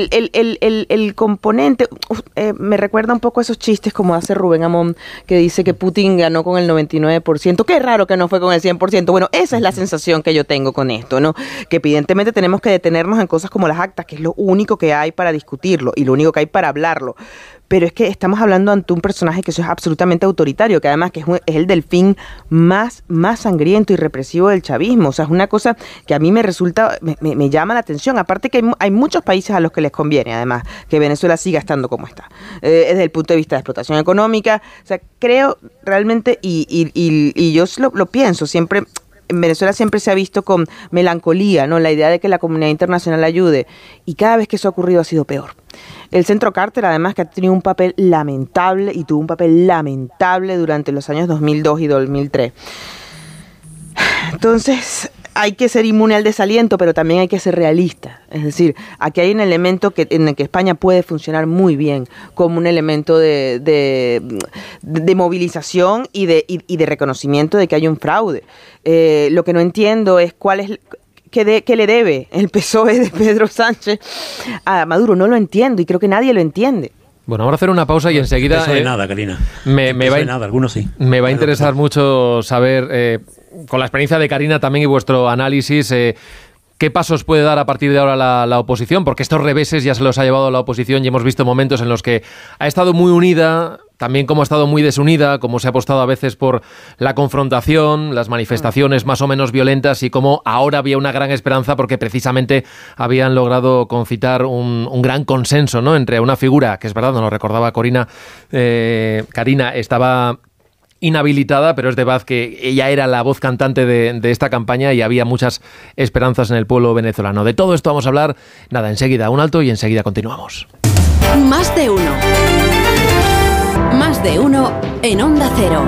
el componente, me recuerda un poco a esos chistes como hace Rubén Amón, que dice que Putin ganó con el 99%, qué raro que no fue con el 100%. Bueno, esa es la sensación que yo tengo con esto, ¿no? Que evidentemente tenemos que detenernos en cosas como las actas, que es lo único que hay para discutirlo y lo único que hay para hablarlo. Pero es que estamos hablando ante un personaje que eso es absolutamente autoritario, que además que es el delfín más sangriento y represivo del chavismo. O sea, es una cosa que a mí me resulta, me llama la atención. Aparte que hay muchos países a los que les conviene, además, que Venezuela siga estando como está. Desde el punto de vista de explotación económica. O sea, creo realmente, y yo lo pienso, siempre... En Venezuela siempre se ha visto con melancolía, ¿no? La idea de que la comunidad internacional ayude, y cada vez que eso ha ocurrido ha sido peor. El Centro Carter, además, que ha tenido un papel lamentable, y tuvo un papel lamentable durante los años 2002 y 2003. Entonces, hay que ser inmune al desaliento, pero también hay que ser realista. Es decir, aquí hay un elemento en el que España puede funcionar muy bien como un elemento de movilización y de reconocimiento de que hay un fraude. Lo que no entiendo es que le debe el PSOE de Pedro Sánchez a Maduro. No lo entiendo y creo que nadie lo entiende. Bueno, vamos a hacer una pausa y enseguida... Eso de nada, Karina. Me va a interesar mucho saber, con la experiencia de Karina también y vuestro análisis, ¿qué pasos puede dar a partir de ahora la oposición? Porque estos reveses ya se los ha llevado la oposición y hemos visto momentos en los que ha estado muy unida, también como ha estado muy desunida, como se ha apostado a veces por la confrontación, las manifestaciones más o menos violentas y como ahora había una gran esperanza porque precisamente habían logrado concitar un gran consenso, ¿no?, entre una figura, que es verdad, nos lo recordaba Karina, estaba inhabilitada, pero es de verdad que ella era la voz cantante de esta campaña y había muchas esperanzas en el pueblo venezolano. De todo esto vamos a hablar, enseguida, un alto y enseguida continuamos. Más de uno. Más de uno en Onda Cero.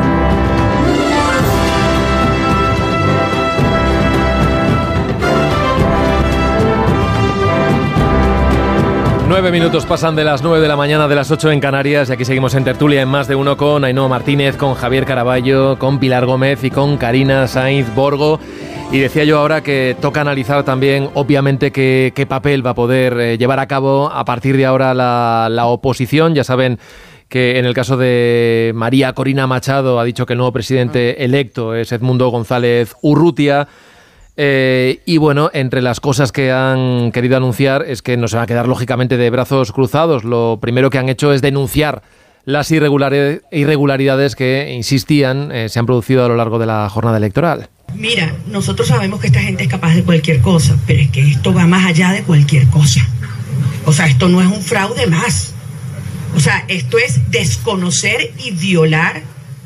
Nueve minutos pasan de las 9 de la mañana, de las 8 en Canarias, y aquí seguimos en tertulia en Más de Uno con Ainhoa Martínez, con Javier Caraballo, con Pilar Gómez y con Karina Sainz Borgo. Y decía yo ahora que toca analizar también, obviamente, qué papel va a poder llevar a cabo a partir de ahora la oposición. Ya saben que en el caso de María Corina Machado ha dicho que el nuevo presidente electo es Edmundo González Urrutia. Y bueno, entre las cosas que han querido anunciar es que no se va a quedar lógicamente de brazos cruzados. Lo primero que han hecho es denunciar las irregularidades que, insistían, se han producido a lo largo de la jornada electoral. Mira, nosotros sabemos que esta gente es capaz de cualquier cosa, pero es que esto va más allá de cualquier cosa. O sea, esto no es un fraude más. O sea, esto es desconocer y violar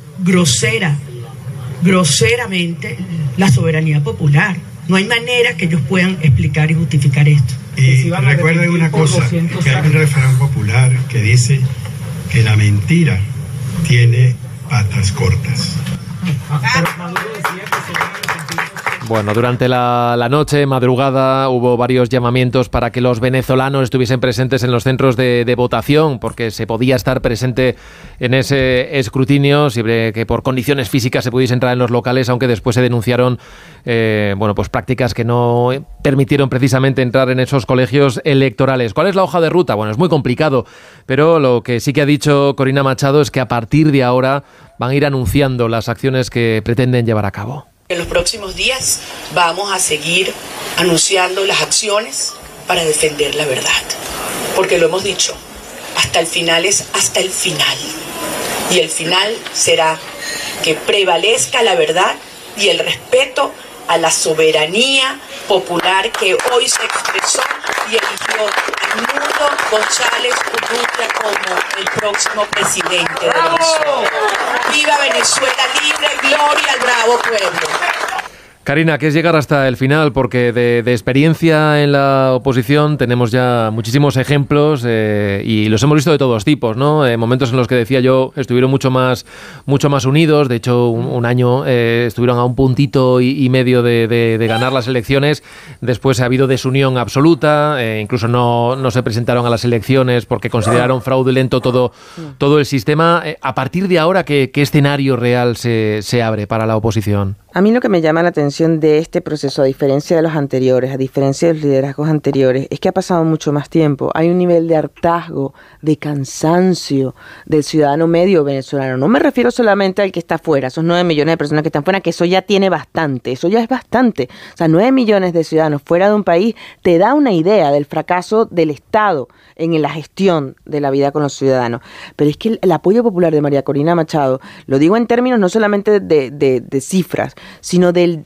groseramente la soberanía popular. No hay manera que ellos puedan explicar y justificar esto. Y recuerden una cosa, que hay un refrán popular que dice que la mentira tiene patas cortas. Bueno, durante la noche, madrugada, hubo varios llamamientos para que los venezolanos estuviesen presentes en los centros de votación, porque se podía estar presente en ese escrutinio, siempre que por condiciones físicas se pudiese entrar en los locales, aunque después se denunciaron pues prácticas que no permitieron precisamente entrar en esos colegios electorales. ¿Cuál es la hoja de ruta? Bueno, es muy complicado, pero lo que sí que ha dicho Corina Machado es que a partir de ahora van a ir anunciando las acciones que pretenden llevar a cabo. En los próximos días vamos a seguir anunciando las acciones para defender la verdad. Porque lo hemos dicho, hasta el final es hasta el final. Y el final será que prevalezca la verdad y el respeto a la soberanía popular que hoy se expresó y eligió a Edmundo González Urrutia como el próximo presidente de Venezuela. ¡Viva Venezuela libre! ¡Gloria al bravo pueblo! Karina, ¿qué es llegar hasta el final? Porque de experiencia en la oposición tenemos ya muchísimos ejemplos y los hemos visto de todos tipos, ¿no? Momentos en los que, decía yo, estuvieron mucho más unidos. De hecho, un año estuvieron a un puntito y medio de ganar las elecciones. Después ha habido desunión absoluta. Incluso no se presentaron a las elecciones porque consideraron fraudulento todo el sistema. A partir de ahora, ¿qué escenario real se abre para la oposición? A mí lo que me llama la atención de este proceso, a diferencia de los anteriores, a diferencia de los liderazgos anteriores, es que ha pasado mucho más tiempo. Hay un nivel de hartazgo, de cansancio del ciudadano medio venezolano. No me refiero solamente al que está afuera, esos 9 millones de personas que están fuera, que eso ya tiene bastante, eso ya es bastante. O sea, 9 millones de ciudadanos fuera de un país te da una idea del fracaso del Estado en la gestión de la vida con los ciudadanos. Pero es que el apoyo popular de María Corina Machado, lo digo en términos no solamente de cifras, sino del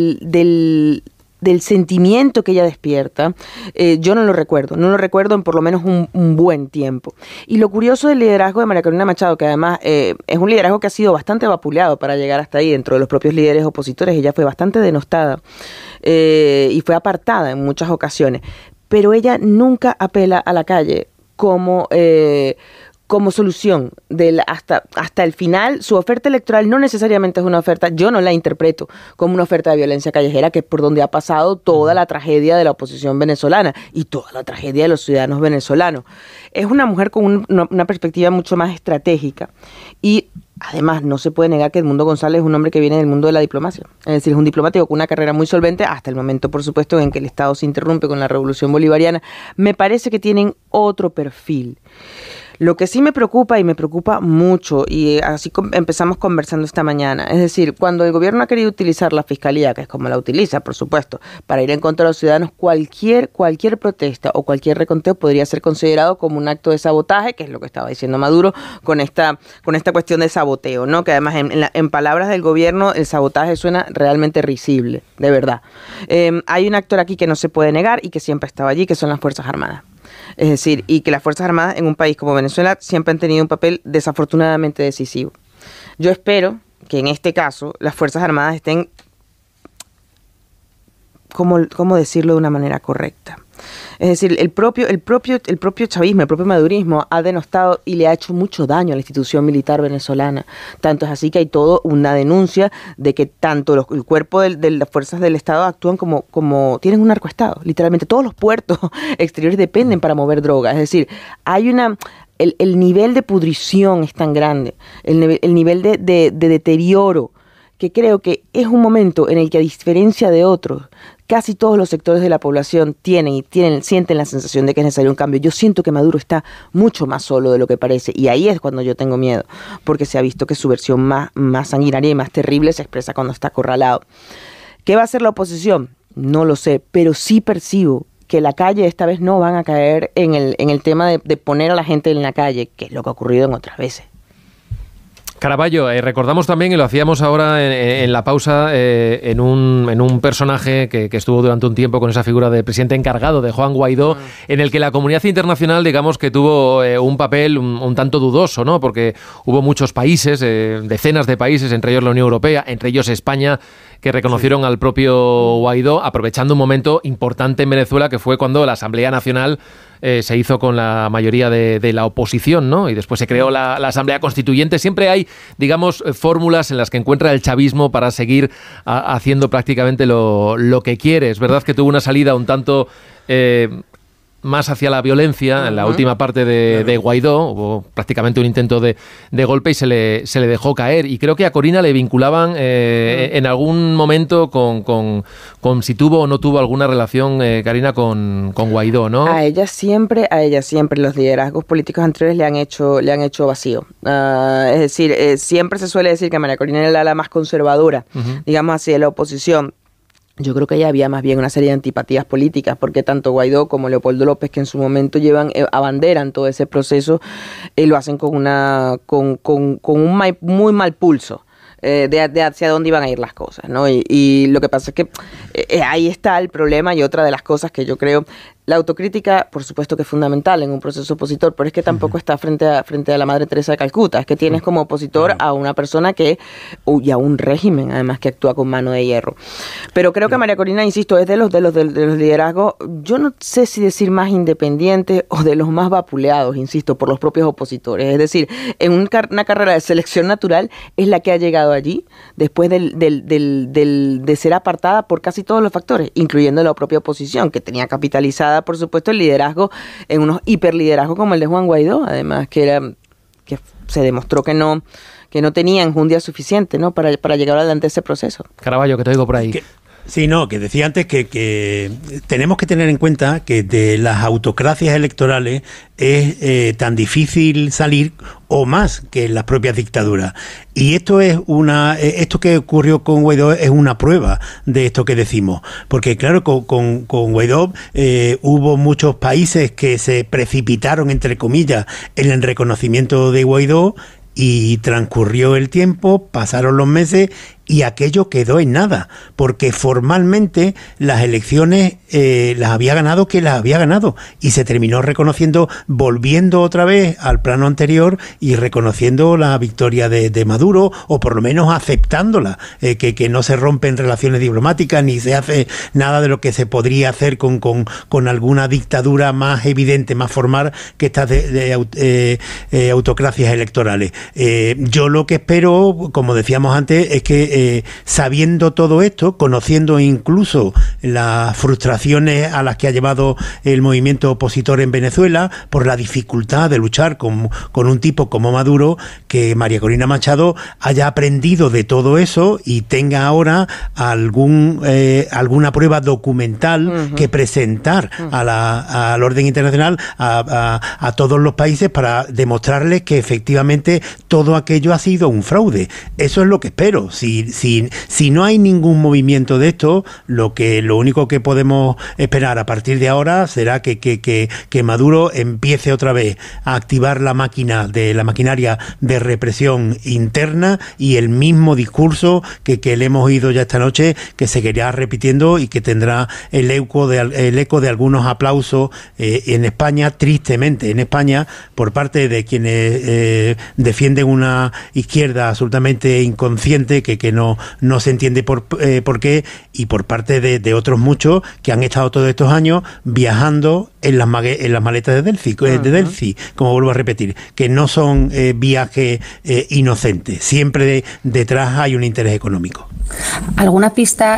sentimiento que ella despierta, yo no lo recuerdo en por lo menos un buen tiempo. Y lo curioso del liderazgo de María Corina Machado, que además es un liderazgo que ha sido bastante vapuleado para llegar hasta ahí dentro de los propios líderes opositores. Ella fue bastante denostada y fue apartada en muchas ocasiones, pero ella nunca apela a la calle como como solución hasta el final. Su oferta electoral no necesariamente es una oferta, yo no la interpreto como una oferta de violencia callejera, que es por donde ha pasado toda la tragedia de la oposición venezolana y toda la tragedia de los ciudadanos venezolanos. Es una mujer con una perspectiva mucho más estratégica, y además no se puede negar que Edmundo González es un hombre que viene del mundo de la diplomacia, es decir, es un diplomático con una carrera muy solvente hasta el momento, por supuesto, en que el Estado se interrumpe con la Revolución Bolivariana. Me parece que tienen otro perfil. Lo que sí me preocupa, y me preocupa mucho, y así empezamos conversando esta mañana, es decir, cuando el gobierno ha querido utilizar la fiscalía, que es como la utiliza, por supuesto, para ir en contra de los ciudadanos, cualquier protesta o cualquier reconteo podría ser considerado como un acto de sabotaje, que es lo que estaba diciendo Maduro con esta cuestión de saboteo, ¿no? Que además en palabras del gobierno el sabotaje suena realmente risible, de verdad. Hay un actor aquí que no se puede negar y que siempre estaba allí, que son las Fuerzas Armadas. Es decir, y que las Fuerzas Armadas en un país como Venezuela siempre han tenido un papel desafortunadamente decisivo. Yo espero que en este caso las Fuerzas Armadas estén, ¿cómo decirlo de una manera correcta? Es decir, el propio chavismo, el propio madurismo ha denostado y le ha hecho mucho daño a la institución militar venezolana. Tanto es así que hay toda una denuncia de que tanto el cuerpo de las fuerzas del Estado actúan como tienen un narcoestado. Literalmente todos los puertos exteriores dependen para mover drogas. Es decir, hay el nivel de pudrición es tan grande, el nivel de deterioro, que creo que es un momento en el que, a diferencia de otros, casi todos los sectores de la población sienten la sensación de que es necesario un cambio. Yo siento que Maduro está mucho más solo de lo que parece, y ahí es cuando yo tengo miedo, porque se ha visto que su versión más sanguinaria y más terrible se expresa cuando está acorralado. ¿Qué va a hacer la oposición? No lo sé, pero sí percibo que la calle esta vez no van a caer en el tema de poner a la gente en la calle, que es lo que ha ocurrido en otras veces. Caraballo, recordamos también, y lo hacíamos ahora en la pausa, en un personaje que estuvo durante un tiempo con esa figura de presidente encargado de Juan Guaidó, en el que la comunidad internacional, digamos que tuvo un papel un tanto dudoso, ¿no? Porque hubo muchos países, decenas de países, entre ellos la Unión Europea, entre ellos España, que reconocieron al propio Guaidó, aprovechando un momento importante en Venezuela, que fue cuando la Asamblea Nacional se hizo con la mayoría de la oposición, ¿no? Y después se creó la Asamblea Constituyente. Siempre hay, digamos, fórmulas en las que encuentra el chavismo para seguir haciendo prácticamente lo que quiere. Es verdad que tuvo una salida un tanto más hacia la violencia en la última parte de Guaidó. Hubo prácticamente un intento de golpe y se le dejó caer. Y creo que a Corina le vinculaban en algún momento con si tuvo o no tuvo alguna relación, Karina, con Guaidó, ¿no? A ella siempre los liderazgos políticos anteriores le han hecho vacío. Es decir, siempre se suele decir que María Corina era la más conservadora, digamos así, de la oposición. Yo creo que ya había más bien una serie de antipatías políticas, porque tanto Guaidó como Leopoldo López, que en su momento abanderan todo ese proceso, lo hacen con un muy mal pulso de hacia dónde iban a ir las cosas, ¿no? Y lo que pasa es que ahí está el problema, y otra de las cosas que yo creo. La autocrítica, por supuesto que es fundamental en un proceso opositor, pero es que tampoco está frente a la Madre Teresa de Calcuta. Es que tienes como opositor a una persona y a un régimen, además, que actúa con mano de hierro. Pero creo que María Corina, insisto, es de los liderazgos, yo no sé si decir más independientes o de los más vapuleados, insisto, por los propios opositores. Es decir, en una carrera de selección natural es la que ha llegado allí, después de ser apartada por casi todos los factores, incluyendo la propia oposición, que tenía capitalizada, por supuesto, el liderazgo en unos hiperliderazgos como el de Juan Guaidó, además que se demostró que no tenía enjundia suficiente, ¿no? para llegar adelante ese proceso. Caraballo, que te digo por ahí. Sí, no, que decía antes que tenemos que tener en cuenta que de las autocracias electorales es tan difícil salir o más que en las propias dictaduras. Y esto que ocurrió con Guaidó es una prueba de esto que decimos. Porque claro, con Guaidó hubo muchos países que se precipitaron, entre comillas, en el reconocimiento de Guaidó, y transcurrió el tiempo, pasaron los meses y aquello quedó en nada, porque formalmente las elecciones las había ganado y se terminó reconociendo, volviendo otra vez al plano anterior y reconociendo la victoria de Maduro, o por lo menos aceptándola, que no se rompen relaciones diplomáticas ni se hace nada de lo que se podría hacer con alguna dictadura más evidente, más formal que estas autocracias electorales. Yo lo que espero, como decíamos antes, es que sabiendo todo esto, conociendo incluso las frustraciones a las que ha llevado el movimiento opositor en Venezuela por la dificultad de luchar con un tipo como Maduro, que María Corina Machado haya aprendido de todo eso y tenga ahora alguna prueba documental que presentar al orden internacional, a todos los países, para demostrarles que efectivamente todo aquello ha sido un fraude. Eso es lo que espero. Si no hay ningún movimiento de esto, lo único que podemos esperar a partir de ahora será que Maduro empiece otra vez a activar la maquinaria de represión interna, y el mismo discurso que le hemos oído ya esta noche, que seguirá repitiendo y que tendrá el eco de algunos aplausos en España, tristemente en España, por parte de quienes defienden una izquierda absolutamente inconsciente que no se entiende por qué, y por parte de otros muchos que han estado todos estos años viajando en las maletas de Delphi, como vuelvo a repetir, que no son viajes inocentes. Siempre detrás hay un interés económico. ¿Alguna pista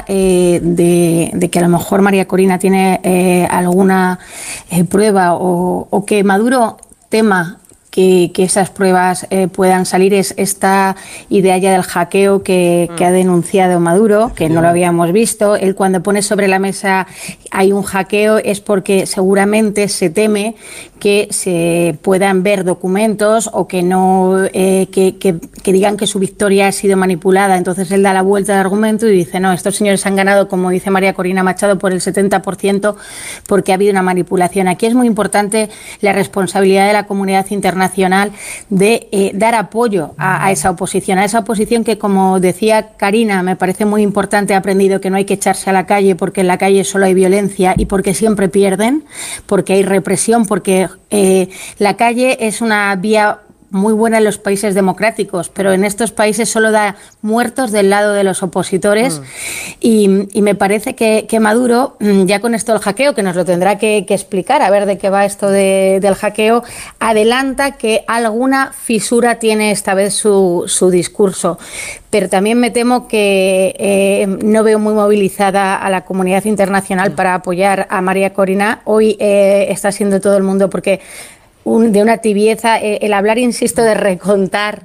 de que a lo mejor María Corina tiene alguna prueba o que Maduro tema que esas pruebas puedan salir? Es esta idea ya del hackeo que ha denunciado Maduro, que no lo habíamos visto. Él, cuando pone sobre la mesa hay un hackeo, es porque seguramente se teme que se puedan ver documentos o que no que digan que su victoria ha sido manipulada. Entonces él da la vuelta de argumento y dice: no, estos señores han ganado, como dice María Corina Machado, por el 70% porque ha habido una manipulación. Aquí es muy importante la responsabilidad de la comunidad internacional de dar apoyo a esa oposición que, como decía Karina, me parece muy importante. Ha aprendido que no hay que echarse a la calle, porque en la calle solo hay violencia y porque siempre pierden, porque hay represión, porque la calle es una vía muy buena en los países democráticos, pero en estos países solo da muertos del lado de los opositores. Y me parece que Maduro, ya con esto del hackeo, que nos lo tendrá que explicar, a ver de qué va esto del hackeo, adelanta que alguna fisura tiene esta vez su discurso. Pero también me temo que no veo muy movilizada a la comunidad internacional para apoyar a María Corina. Hoy está siendo todo el mundo, porque de una tibieza, el hablar, insisto, de recontar,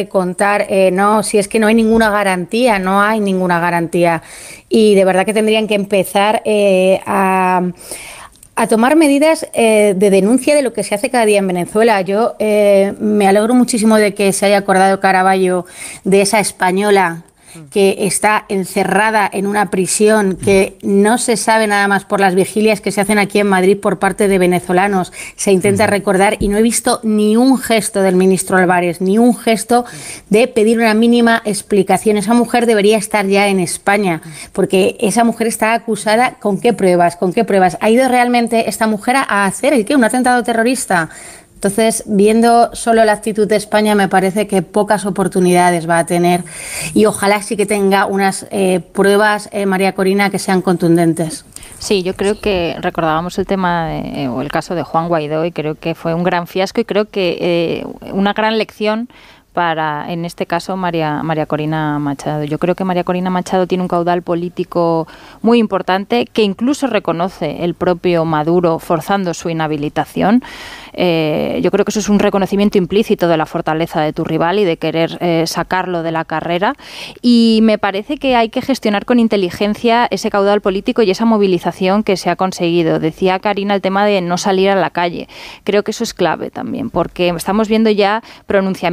no, si es que no hay ninguna garantía. Y de verdad que tendrían que empezar a tomar medidas de denuncia de lo que se hace cada día en Venezuela. Yo me alegro muchísimo de que se haya acordado Caraballo de esa española que está encerrada en una prisión, que no se sabe nada más por las vigilias que se hacen aquí en Madrid por parte de venezolanos. Se intenta recordar y no he visto ni un gesto del ministro Álvarez, ni un gesto de pedir una mínima explicación. Esa mujer debería estar ya en España, porque esa mujer está acusada. ¿Con qué pruebas? ¿Ha ido realmente esta mujer a hacer un atentado terrorista? Entonces, viendo solo la actitud de España, me parece que pocas oportunidades va a tener, y ojalá sí que tenga unas pruebas, María Corina, que sean contundentes. Sí, yo creo que recordábamos el tema o el caso de Juan Guaidó, y creo que fue un gran fiasco, y creo que una gran lección para, en este caso, María Corina Machado. Yo creo que María Corina Machado tiene un caudal político muy importante, que incluso reconoce el propio Maduro forzando su inhabilitación. Yo creo que eso es un reconocimiento implícito de la fortaleza de tu rival y de querer sacarlo de la carrera, y me parece que hay que gestionar con inteligencia ese caudal político y esa movilización que se ha conseguido. Decía Karina el tema de no salir a la calle. Creo que eso es clave también, porque estamos viendo ya pronunciamientos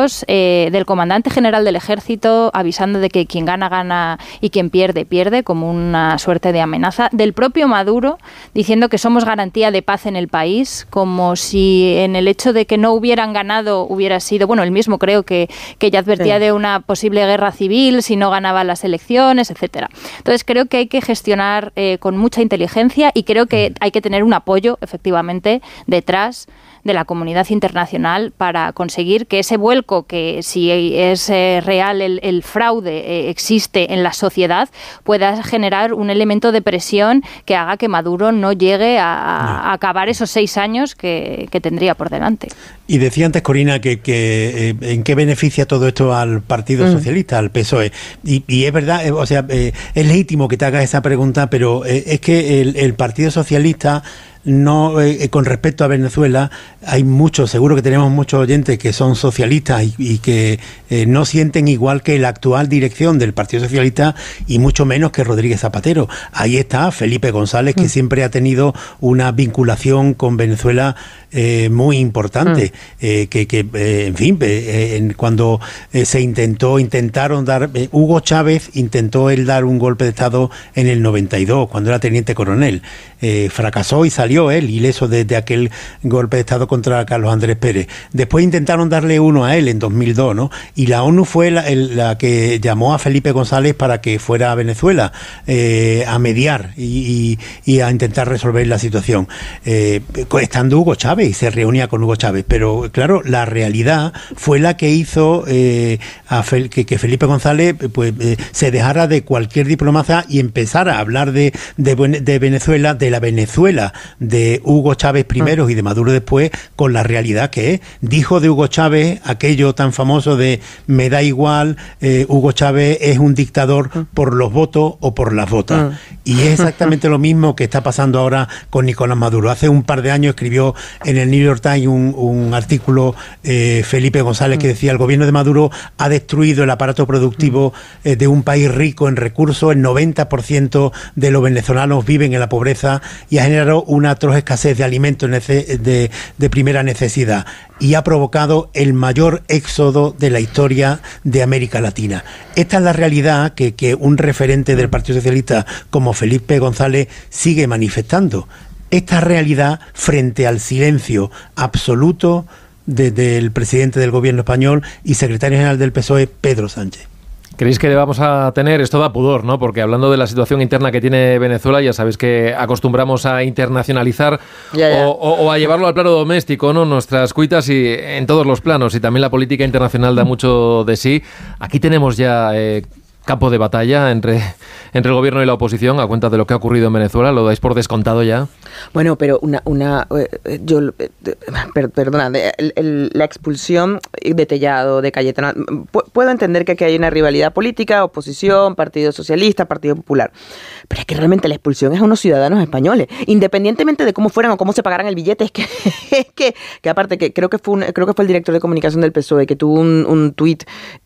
vídeos del comandante general del ejército avisando de que quien gana, gana y quien pierde, pierde, como una suerte de amenaza, del propio Maduro diciendo que somos garantía de paz en el país, como si en el hecho de que no hubieran ganado hubiera sido, bueno, él mismo creo que ya advertía de una posible guerra civil si no ganaba las elecciones, etcétera. Entonces creo que hay que gestionar con mucha inteligencia y creo que hay que tener un apoyo, efectivamente, detrás de la comunidad internacional para conseguir que ese vuelco, que si es real el fraude existe en la sociedad, pueda generar un elemento de presión que haga que Maduro no llegue a acabar esos 6 años que tendría por delante. Y decía antes, Corina, que en qué beneficia todo esto al Partido Socialista, al PSOE. Y es verdad, es legítimo que te hagas esa pregunta, pero es que el Partido Socialista no, con respecto a Venezuela, hay muchos, seguro que tenemos muchos oyentes que son socialistas y que no sienten igual que la actual dirección del Partido Socialista y mucho menos que Rodríguez Zapatero. Ahí está Felipe González, que siempre ha tenido una vinculación con Venezuela muy importante, en fin, cuando intentaron dar, Hugo Chávez intentó él dar un golpe de Estado en el 92, cuando era teniente coronel, fracasó y salió él ileso de aquel golpe de Estado contra Carlos Andrés Pérez. Después intentaron darle uno a él en 2002, ¿no? Y la ONU fue la que llamó a Felipe González para que fuera a Venezuela a mediar y a intentar resolver la situación. Estando Hugo Chávez, y se reunía con Hugo Chávez. Pero claro, la realidad fue la que hizo que Felipe González se dejara de cualquier diplomacia y empezara a hablar de Venezuela, de la Venezuela de Hugo Chávez primero y de Maduro después, con la realidad que es. Dijo de Hugo Chávez aquello tan famoso de me da igual, Hugo Chávez es un dictador por los votos o por las botas. Y es exactamente lo mismo que está pasando ahora con Nicolás Maduro. Hace un par de años escribió en el New York Times un artículo Felipe González que decía: el gobierno de Maduro ha destruido el aparato productivo de un país rico en recursos, el 90% de los venezolanos viven en la pobreza y ha generado una atroz escasez de alimentos de primera necesidad y ha provocado el mayor éxodo de la historia de América Latina. Esta es la realidad que un referente del Partido Socialista como Felipe González sigue manifestando. Esta realidad frente al silencio absoluto del presidente del gobierno español y secretario general del PSOE, Pedro Sánchez. ¿Creéis que vamos a tener, esto da pudor, ¿no? Porque hablando de la situación interna que tiene Venezuela, ya sabéis que acostumbramos a internacionalizar o a llevarlo al plano doméstico, ¿no? Nuestras cuitas y en todos los planos, y también la política internacional da mucho de sí. Aquí tenemos ya campo de batalla entre el gobierno y la oposición a cuenta de lo que ha ocurrido en Venezuela. ¿Lo dais por descontado ya? Bueno, pero perdona, la expulsión de Tellado, de Cayetano, puedo entender que aquí hay una rivalidad política, oposición, Partido Socialista, Partido Popular, pero es que realmente la expulsión es a unos ciudadanos españoles, independientemente de cómo fueran o cómo se pagaran el billete. Es que aparte, que creo que fue el director de comunicación del PSOE que tuvo un tuit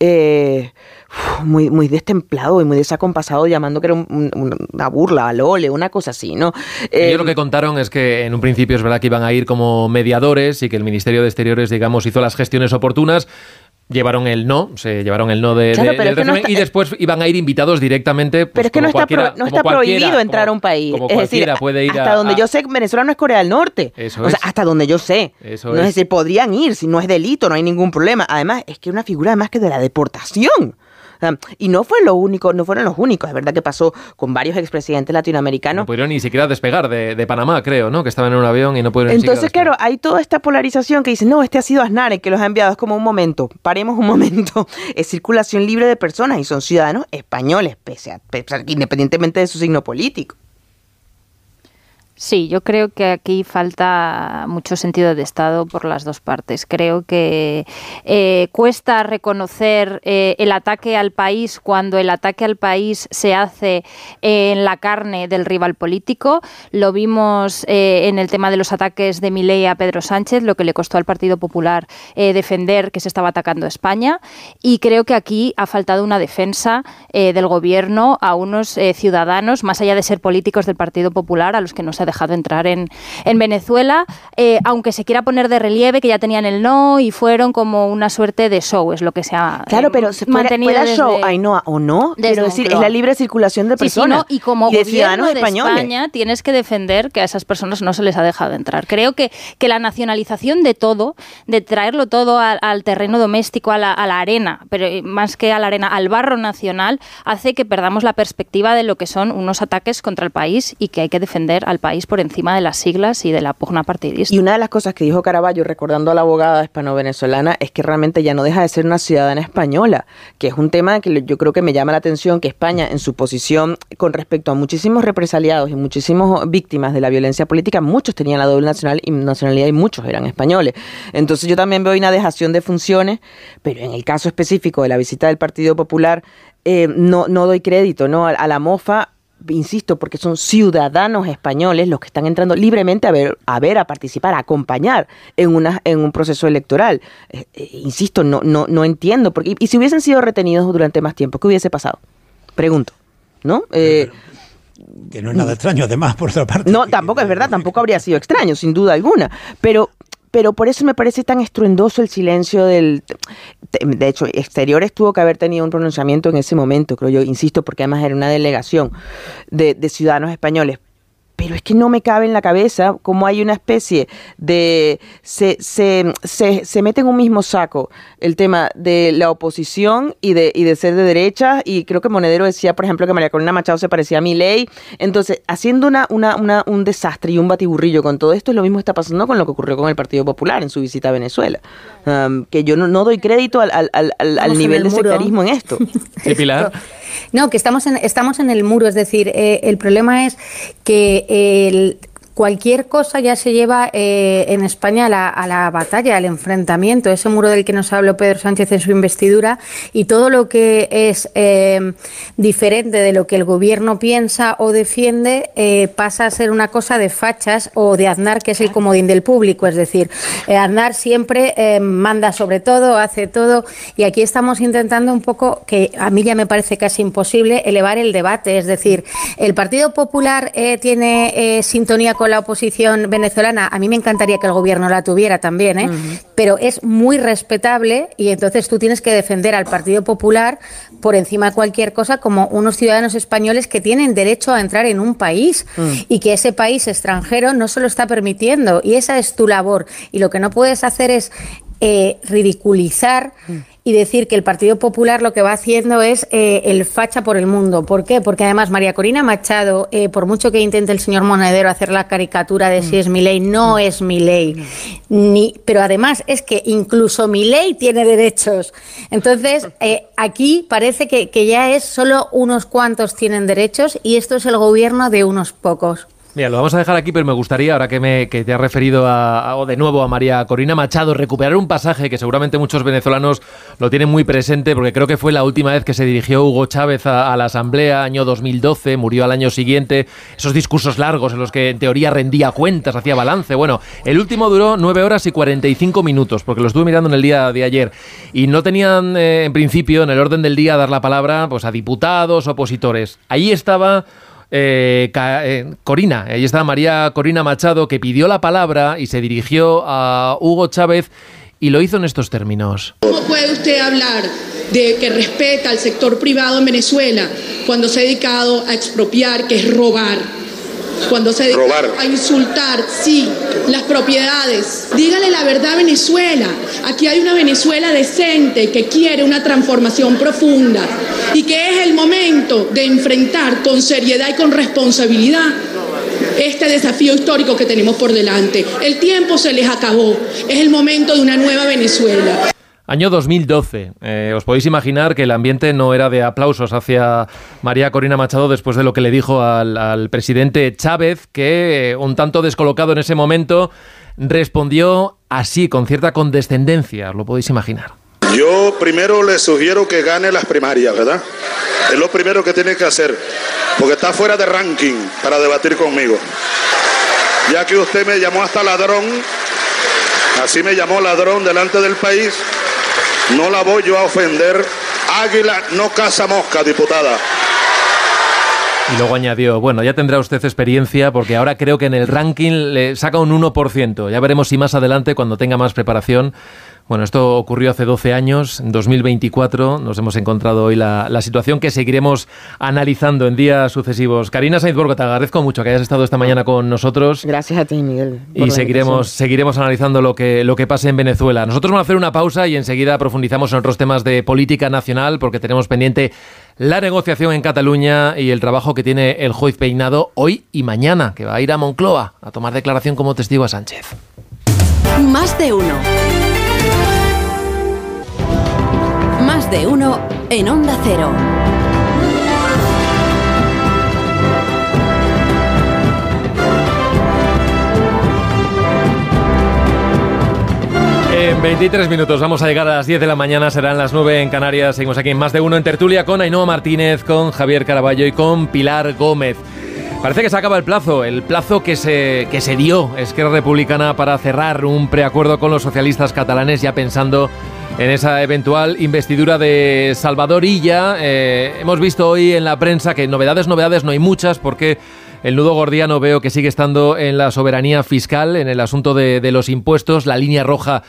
muy destemplado y muy desacompasado, llamando que era una burla, al ole, una cosa así, ¿no? Ellos lo que contaron es que en un principio es verdad que iban a ir como mediadores y que el Ministerio de Exteriores, digamos, hizo las gestiones oportunas. Se llevaron el no del régimen y después iban a ir invitados directamente. Pues, pero es que no está prohibido entrar a un país. Es decir, puede ir hasta donde yo sé, Venezuela no es Corea del Norte. Eso es. Hasta donde yo sé. Eso es decir, podrían ir, si no es delito, no hay ningún problema. Además, es que una figura además que de la deportación. Y no fueron los únicos, es verdad que pasó con varios expresidentes latinoamericanos. No pudieron ni siquiera despegar de Panamá, creo, ¿no? Que estaban en un avión y no pudieron. Entonces, claro, hay toda esta polarización que dice, no, este ha sido Aznar el que los ha enviado. Es como paremos un momento. Es circulación libre de personas y son ciudadanos españoles, independientemente de su signo político. Sí, yo creo que aquí falta mucho sentido de Estado por las dos partes. Creo que cuesta reconocer el ataque al país cuando el ataque al país se hace en la carne del rival político. Lo vimos en el tema de los ataques de Milei a Pedro Sánchez, lo que le costó al Partido Popular defender que se estaba atacando a España. Y creo que aquí ha faltado una defensa del gobierno a unos ciudadanos, más allá de ser políticos del Partido Popular, a los que no se ha dejado entrar en Venezuela, aunque se quiera poner de relieve que ya tenían el no y fueron como una suerte de show, es lo que se ha mantenido fuera desde, show, Ainhoa, o no, quiero decir, es la libre circulación de personas y como y de gobierno ciudadanos de españoles. España tienes que defender que a esas personas no se les ha dejado entrar. Creo que la nacionalización de todo, de traerlo todo al terreno doméstico, a la arena, pero más que a la arena, al barro nacional, hace que perdamos la perspectiva de lo que son unos ataques contra el país y que hay que defender al país por encima de las siglas y de la pugna partidista. Y una de las cosas que dijo Caraballo, recordando a la abogada hispano-venezolana, es que realmente ya no deja de ser una ciudadana española, que es un tema que yo creo que me llama la atención, que España, en su posición con respecto a muchísimos represaliados y muchísimas víctimas de la violencia política, muchos tenían la doble nacionalidad y muchos eran españoles. Entonces yo también veo una dejación de funciones, pero en el caso específico de la visita del Partido Popular, no doy crédito, ¿no? A la mofa, insisto, porque son ciudadanos españoles los que están entrando libremente a participar, a acompañar en un proceso electoral. Insisto, no entiendo. Porque, y si hubiesen sido retenidos durante más tiempo, ¿qué hubiese pasado? Pregunto, ¿no? Que no es nada extraño, además, por otra parte. No, tampoco es verdad, tampoco habría sido extraño, sin duda alguna. Pero por eso me parece tan estruendoso el silencio de hecho, Exteriores tuvo que haber tenido un pronunciamiento en ese momento, creo yo, insisto, porque además era una delegación de ciudadanos españoles. Pero es que no me cabe en la cabeza cómo hay una especie de... Se mete en un mismo saco el tema de la oposición y de ser de derecha, y creo que Monedero decía, por ejemplo, que María Corina Machado se parecía a Milei. Entonces, haciendo un desastre y un batiburrillo con todo esto, es lo mismo que está pasando con lo que ocurrió con el Partido Popular en su visita a Venezuela. Que yo no doy crédito al nivel de sectarismo en esto. ¿Sí, Pilar? No, que estamos en el muro, es decir, el problema es que cualquier cosa ya se lleva en España a la batalla, al enfrentamiento, ese muro del que nos habló Pedro Sánchez en su investidura, y todo lo que es diferente de lo que el gobierno piensa o defiende pasa a ser una cosa de fachas o de Aznar, que es el comodín del público, es decir, Aznar siempre manda sobre todo, hace todo, y aquí estamos intentando un poco, que a mí ya me parece casi imposible, elevar el debate, es decir, el Partido Popular tiene sintonía con la oposición venezolana. A mí me encantaría que el gobierno la tuviera también, pero es muy respetable, y entonces tú tienes que defender al Partido Popular por encima de cualquier cosa como unos ciudadanos españoles que tienen derecho a entrar en un país y que ese país extranjero no se lo está permitiendo, y esa es tu labor, y lo que no puedes hacer es ridiculizar y decir que el Partido Popular lo que va haciendo es el facha por el mundo. ¿Por qué? Porque además María Corina Machado, por mucho que intente el señor Monedero hacer la caricatura de si es Milei, no es Milei. Pero además es que incluso Milei tiene derechos. Entonces, aquí parece que ya es solo unos cuantos tienen derechos, y esto es el gobierno de unos pocos. Mira, lo vamos a dejar aquí, pero me gustaría, ahora que te has referido de nuevo a María Corina Machado, recuperar un pasaje que seguramente muchos venezolanos lo tienen muy presente, porque creo que fue la última vez que se dirigió Hugo Chávez a la Asamblea, año 2012, murió al año siguiente, esos discursos largos en los que en teoría rendía cuentas, hacía balance. Bueno, el último duró 9 horas y 45 minutos, porque lo estuve mirando en el día de ayer, y no tenían en principio en el orden del día dar la palabra pues a diputados, opositores. Ahí estaba... Corina, ahí está María Corina Machado, que pidió la palabra y se dirigió a Hugo Chávez y lo hizo en estos términos. ¿Cómo puede usted hablar de que respeta al sector privado en Venezuela cuando se ha dedicado a expropiar, que es robar? Cuando se dedica a insultar, sí, las propiedades. Dígale la verdad a Venezuela. Aquí hay una Venezuela decente que quiere una transformación profunda y que es el momento de enfrentar con seriedad y con responsabilidad este desafío histórico que tenemos por delante. El tiempo se les acabó. Es el momento de una nueva Venezuela. Año 2012. Os podéis imaginar que el ambiente no era de aplausos hacia María Corina Machado después de lo que le dijo al presidente Chávez, que un tanto descolocado en ese momento respondió así, con cierta condescendencia. Os lo podéis imaginar. Yo primero le sugiero que gane las primarias, ¿verdad? Es lo primero que tiene que hacer, porque está fuera de ranking para debatir conmigo. Ya que usted me llamó hasta ladrón, así me llamó ladrón delante del país, no la voy yo a ofender. Águila no caza mosca, diputada. Y luego añadió, bueno, ya tendrá usted experiencia porque ahora creo que en el ranking le saca un 1%. Ya veremos si más adelante, cuando tenga más preparación. Bueno, esto ocurrió hace 12 años, en 2024. Nos hemos encontrado hoy la situación que seguiremos analizando en días sucesivos. Karina Sainz-Borgo, te agradezco mucho que hayas estado esta mañana con nosotros. Gracias a ti, Miguel. Y seguiremos analizando lo que pase en Venezuela. Nosotros vamos a hacer una pausa y enseguida profundizamos en otros temas de política nacional porque tenemos pendiente la negociación en Cataluña y el trabajo que tiene el juez Peinado hoy y mañana, que va a ir a Moncloa a tomar declaración como testigo a Sánchez. Más de uno. Más de uno en Onda Cero. En 23 minutos vamos a llegar a las 10 de la mañana, serán las 9 en Canarias. Seguimos aquí en Más de Uno en tertulia con Ainhoa Martínez, con Javier Caraballo y con Pilar Gómez. Parece que se acaba el plazo que se dio Esquerra Republicana para cerrar un preacuerdo con los socialistas catalanes, ya pensando en esa eventual investidura de Salvador Illa. Hemos visto hoy en la prensa que novedades no hay muchas, porque el nudo gordiano veo que sigue estando en la soberanía fiscal, en el asunto de los impuestos, la línea roja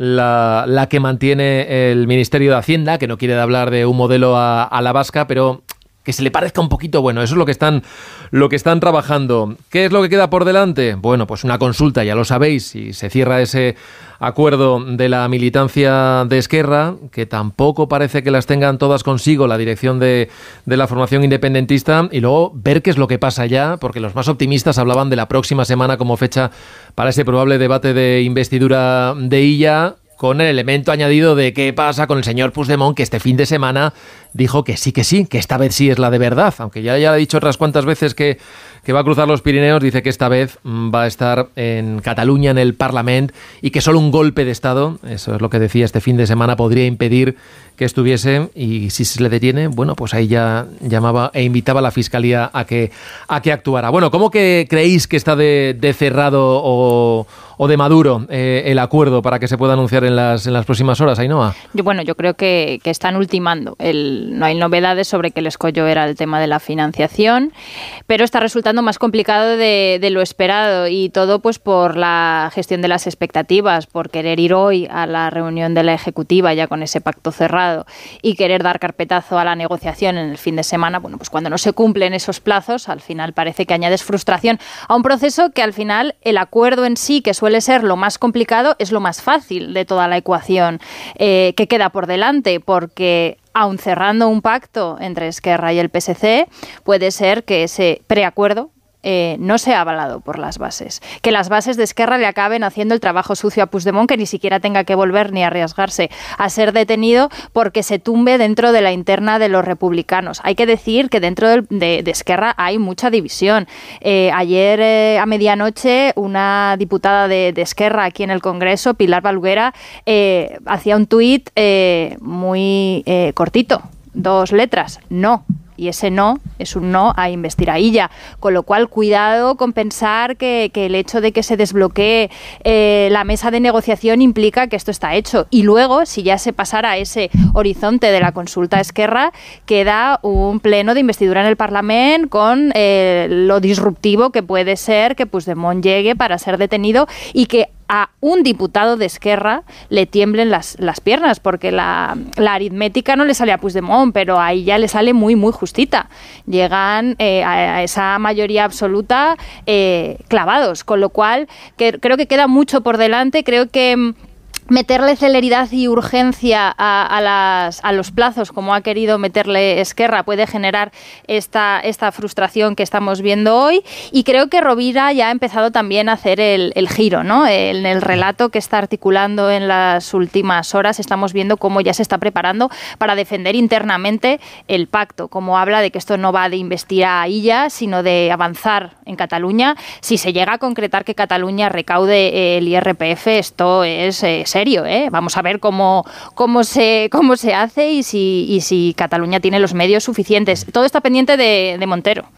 la que mantiene el Ministerio de Hacienda, que no quiere hablar de un modelo a la vasca, pero que se le parezca un poquito. Bueno, eso es lo que están trabajando. ¿Qué es lo que queda por delante? Bueno, pues una consulta, ya lo sabéis, y se cierra ese acuerdo de la militancia de Esquerra, que tampoco parece que las tengan todas consigo la dirección de la formación independentista, y luego ver qué es lo que pasa ya, porque los más optimistas hablaban de la próxima semana como fecha para ese probable debate de investidura de Illa, con el elemento añadido de qué pasa con el señor Puigdemont, que este fin de semana dijo que sí, que esta vez sí es la de verdad, aunque ya ha dicho otras cuantas veces que va a cruzar los Pirineos. Dice que esta vez va a estar en Cataluña, en el Parlament, y que solo un golpe de Estado, eso es lo que decía este fin de semana, podría impedir que estuviese, y si se le detiene, bueno, pues ahí ya llamaba e invitaba a la Fiscalía a que actuara. Bueno, ¿cómo que creéis que está de cerrado o de maduro el acuerdo para que se pueda anunciar en las próximas horas, Ainhoa? Yo creo que están ultimando. No hay novedades sobre que el escollo era el tema de la financiación, pero está resultando más complicado de lo esperado, y todo pues por la gestión de las expectativas, por querer ir hoy a la reunión de la Ejecutiva ya con ese pacto cerrado y querer dar carpetazo a la negociación en el fin de semana. Bueno, pues cuando no se cumplen esos plazos, al final parece que añades frustración a un proceso que al final el acuerdo en sí, que suele ser lo más complicado, es lo más fácil de toda la ecuación que queda por delante, porque aun cerrando un pacto entre Esquerra y el PSC, puede ser que ese preacuerdo no sea avalado por las bases. Que las bases de Esquerra le acaben haciendo el trabajo sucio a Puigdemont, que ni siquiera tenga que volver ni arriesgarse a ser detenido porque se tumbe dentro de la interna de los republicanos. Hay que decir que dentro de Esquerra hay mucha división. Ayer a medianoche una diputada de Esquerra aquí en el Congreso, Pilar Balguera, hacía un tuit muy cortito, 2 letras, no. Y ese no es un no a investir a Illa, con lo cual cuidado con pensar que el hecho de que se desbloquee la mesa de negociación implica que esto está hecho. Y luego, si ya se pasara ese horizonte de la consulta a Esquerra, queda un pleno de investidura en el Parlament con lo disruptivo que puede ser que Puigdemont llegue para ser detenido y que a un diputado de Esquerra le tiemblen las piernas, porque la aritmética no le sale a Puigdemont, pero a ella le sale muy, muy justita. Llegan a esa mayoría absoluta clavados, con lo cual creo que queda mucho por delante. Creo que meterle celeridad y urgencia a los plazos, como ha querido meterle Esquerra, puede generar esta frustración que estamos viendo hoy, y creo que Rovira ya ha empezado también a hacer el giro, ¿no? En el relato que está articulando en las últimas horas estamos viendo cómo ya se está preparando para defender internamente el pacto, como habla de que esto no va de investir a Illa, sino de avanzar en Cataluña. Si se llega a concretar que Cataluña recaude el IRPF, esto es serio. Vamos a ver cómo se hace y si Cataluña tiene los medios suficientes. Todo está pendiente de Montero,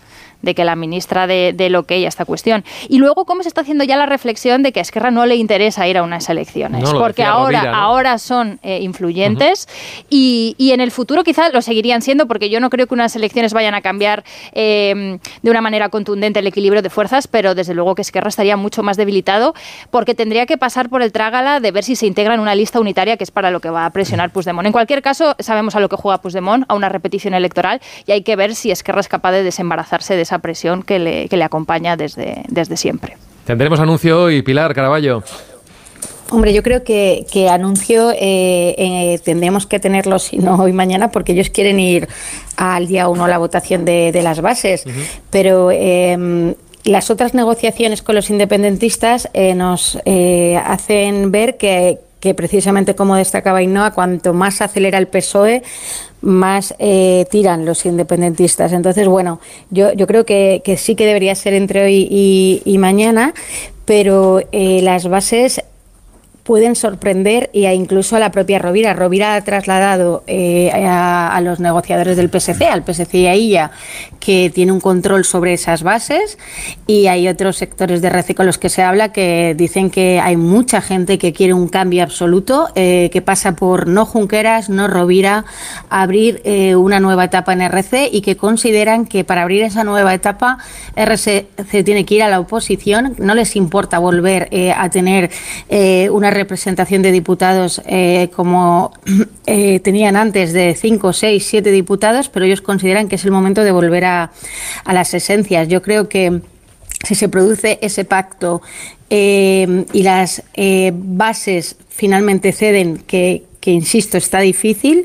de que la ministra dé el ok a esta cuestión. Y luego, cómo se está haciendo ya la reflexión de que a Esquerra no le interesa ir a unas elecciones, porque ahora son influyentes y en el futuro quizás lo seguirían siendo, porque yo no creo que unas elecciones vayan a cambiar de una manera contundente el equilibrio de fuerzas, pero desde luego que Esquerra estaría mucho más debilitado, porque tendría que pasar por el trágala de ver si se integra en una lista unitaria, que es para lo que va a presionar Puigdemont. En cualquier caso, sabemos a lo que juega Puigdemont, a una repetición electoral, y hay que ver si Esquerra es capaz de desembarazarse de esa presión que le acompaña desde siempre. Tendremos anuncio hoy, Pilar Caraballo. Hombre, yo creo que anuncio tendremos que tenerlo, si no hoy, mañana, porque ellos quieren ir al día 1 a la votación de las bases. Pero las otras negociaciones con los independentistas nos hacen ver que precisamente, como destacaba Ainhoa, cuanto más acelera el PSOE, más tiran los independentistas. Entonces, bueno, yo creo que sí que debería ser entre hoy y mañana, pero las bases pueden sorprender y incluso a la propia Rovira. Rovira ha trasladado a los negociadores del PSC, al PSC y a ella, que tiene un control sobre esas bases, y hay otros sectores de RC con los que se habla que dicen que hay mucha gente que quiere un cambio absoluto, que pasa por no Junqueras, no Rovira, abrir una nueva etapa en RC, y que consideran que para abrir esa nueva etapa RC tiene que ir a la oposición. No les importa volver a tener una representación de diputados como tenían antes, de 5, 6, 7 diputados, pero ellos consideran que es el momento de volver a las esencias. Yo creo que si se produce ese pacto y las bases finalmente ceden, que insisto, está difícil,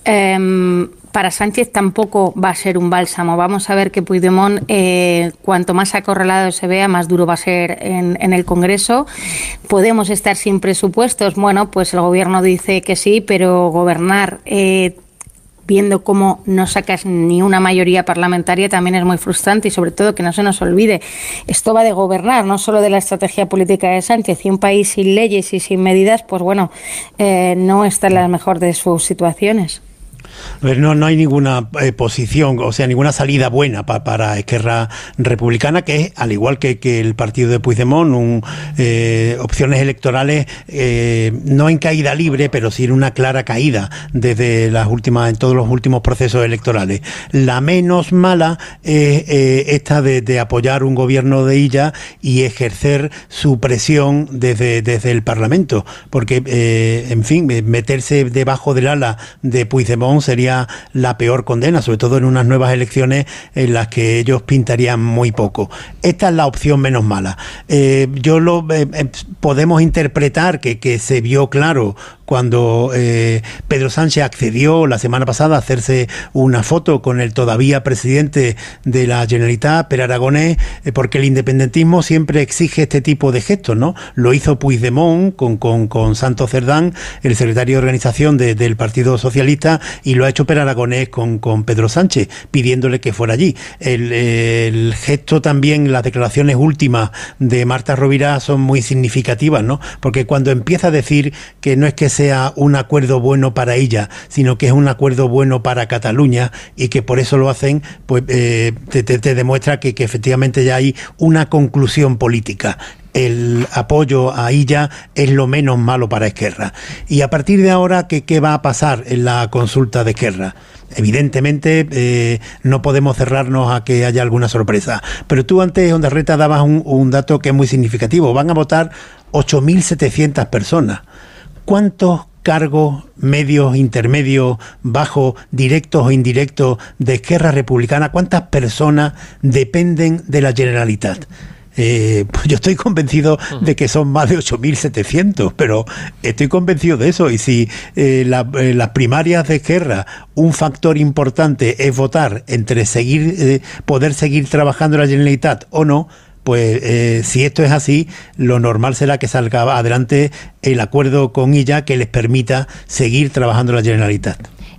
para Sánchez tampoco va a ser un bálsamo. Vamos a ver que Puigdemont, cuanto más acorralado se vea, más duro va a ser en el Congreso. Podemos estar sin presupuestos. Bueno, pues el Gobierno dice que sí, pero gobernar viendo cómo no sacas ni una mayoría parlamentaria también es muy frustrante, y sobre todo que no se nos olvide, esto va de gobernar, no solo de la estrategia política de Sánchez. Y un país sin leyes y sin medidas, pues bueno, no está en la mejor de sus situaciones. No hay ninguna posición, o sea, ninguna salida buena para Esquerra Republicana, que es, al igual que el partido de Puigdemont, opciones electorales no en caída libre, pero sí en una clara caída en todos los últimos procesos electorales. La menos mala es esta de apoyar un gobierno de illa y ejercer su presión desde el Parlamento, porque, en fin, meterse debajo del ala de Puigdemont sería la peor condena, sobre todo en unas nuevas elecciones en las que ellos pintarían muy poco. Esta es la opción menos mala. Podemos interpretar que se vio claro cuando Pedro Sánchez accedió la semana pasada a hacerse una foto con el todavía presidente de la Generalitat, Pere Aragonés, porque el independentismo siempre exige este tipo de gestos, ¿no? Lo hizo Puigdemont con Santos Cerdán, el secretario de organización del Partido Socialista, y lo ha hecho Pere Aragonés con Pedro Sánchez, pidiéndole que fuera allí. El gesto también, las declaraciones últimas de Marta Rovira son muy significativas, ¿no? Porque cuando empieza a decir que no es que sea un acuerdo bueno para ella, sino que es un acuerdo bueno para Cataluña, y que por eso lo hacen, pues te demuestra que efectivamente ya hay una conclusión política. El apoyo a ella es lo menos malo para Esquerra. Y a partir de ahora, ¿qué va a pasar en la consulta de Esquerra? Evidentemente no podemos cerrarnos a que haya alguna sorpresa, pero tú antes, Onda Reta, dabas un dato que es muy significativo. Van a votar 8.700 personas. ¿Cuántos cargos medios, intermedios, bajos, directos o indirectos de Esquerra Republicana, cuántas personas dependen de la Generalitat? Yo estoy convencido de que son más de 8.700, pero estoy convencido de eso. Y si las primarias de Esquerra, un factor importante es votar entre poder seguir trabajando en la Generalitat o no, pues si esto es así, lo normal será que salga adelante el acuerdo con ella que les permita seguir trabajando en la Generalitat.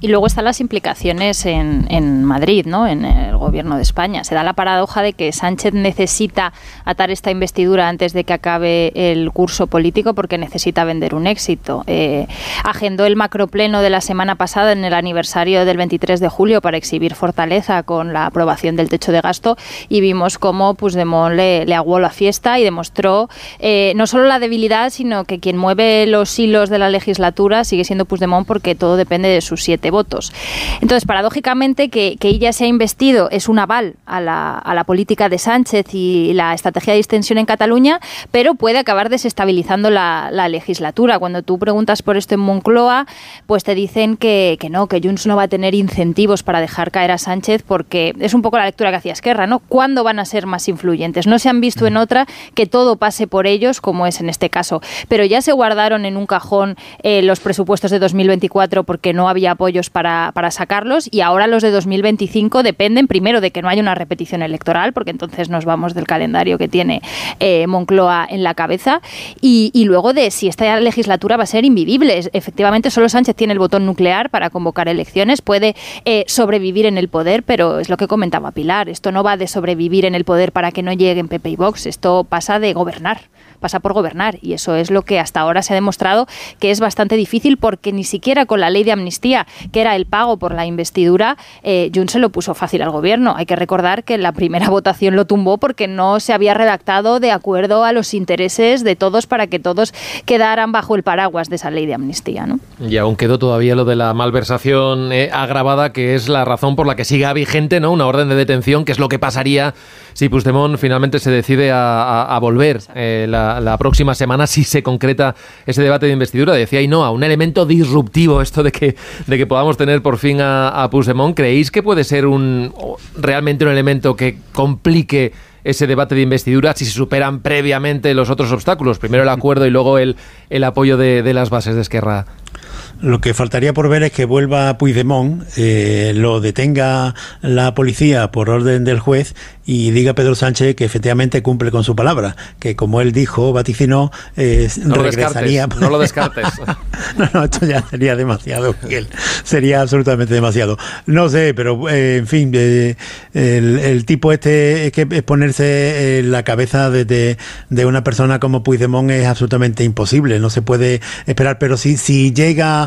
Y luego están las implicaciones en Madrid, ¿no? En el gobierno de España. Se da la paradoja de que Sánchez necesita atar esta investidura antes de que acabe el curso político porque necesita vender un éxito. Agendó el macropleno de la semana pasada en el aniversario del 23 de julio para exhibir fortaleza con la aprobación del techo de gasto y vimos cómo Puigdemont le aguó la fiesta y demostró no solo la debilidad, sino que quien mueve los hilos de la legislatura sigue siendo Puigdemont porque todo depende de sus 7 votos. Entonces, paradójicamente, que ella se ha investido es un aval a la política de Sánchez y la estrategia de distensión en Cataluña, pero puede acabar desestabilizando la legislatura. Cuando tú preguntas por esto en Moncloa, pues te dicen que no, que Junts no va a tener incentivos para dejar caer a Sánchez porque es un poco la lectura que hacía Esquerra, ¿no? ¿Cuándo van a ser más influyentes? No se han visto en otra que todo pase por ellos, como es en este caso. Pero ya se guardaron en un cajón los presupuestos de 2024 porque no había apoyos para sacarlos y ahora los de 2025 dependen primero de que no haya una repetición electoral, porque entonces nos vamos del calendario que tiene Moncloa en la cabeza y luego de si esta legislatura va a ser invivible. Efectivamente, solo Sánchez tiene el botón nuclear para convocar elecciones, puede sobrevivir en el poder, pero es lo que comentaba Pilar, esto no va de sobrevivir en el poder para que no lleguen PP y Vox, esto pasa de gobernar. Pasa por gobernar y eso es lo que hasta ahora se ha demostrado que es bastante difícil porque ni siquiera con la ley de amnistía, que era el pago por la investidura, Junts se lo puso fácil al gobierno. Hay que recordar que en la primera votación lo tumbó porque no se había redactado de acuerdo a los intereses de todos para que todos quedaran bajo el paraguas de esa ley de amnistía, ¿no? Y aún quedó todavía lo de la malversación agravada, que es la razón por la que siga vigente, ¿no? Una orden de detención, que es lo que pasaría si Puigdemont finalmente se decide a volver la próxima semana, si se concreta ese debate de investidura. Decía Ainhoa, un elemento disruptivo esto de que podamos tener por fin a Puigdemont. ¿Creéis que puede ser realmente un elemento que complique ese debate de investidura si se superan previamente los otros obstáculos? Primero el acuerdo y luego el apoyo de las bases de Esquerra. Lo que faltaría por ver es que vuelva Puigdemont, lo detenga la policía por orden del juez y diga Pedro Sánchez que efectivamente cumple con su palabra, que como él dijo, vaticinó, regresaría. No lo descartes. No, esto ya sería demasiado, Miguel. Sería absolutamente demasiado. No sé, pero en fin, el tipo este, es que ponerse en la cabeza de una persona como Puigdemont es absolutamente imposible, no se puede esperar, pero si llega,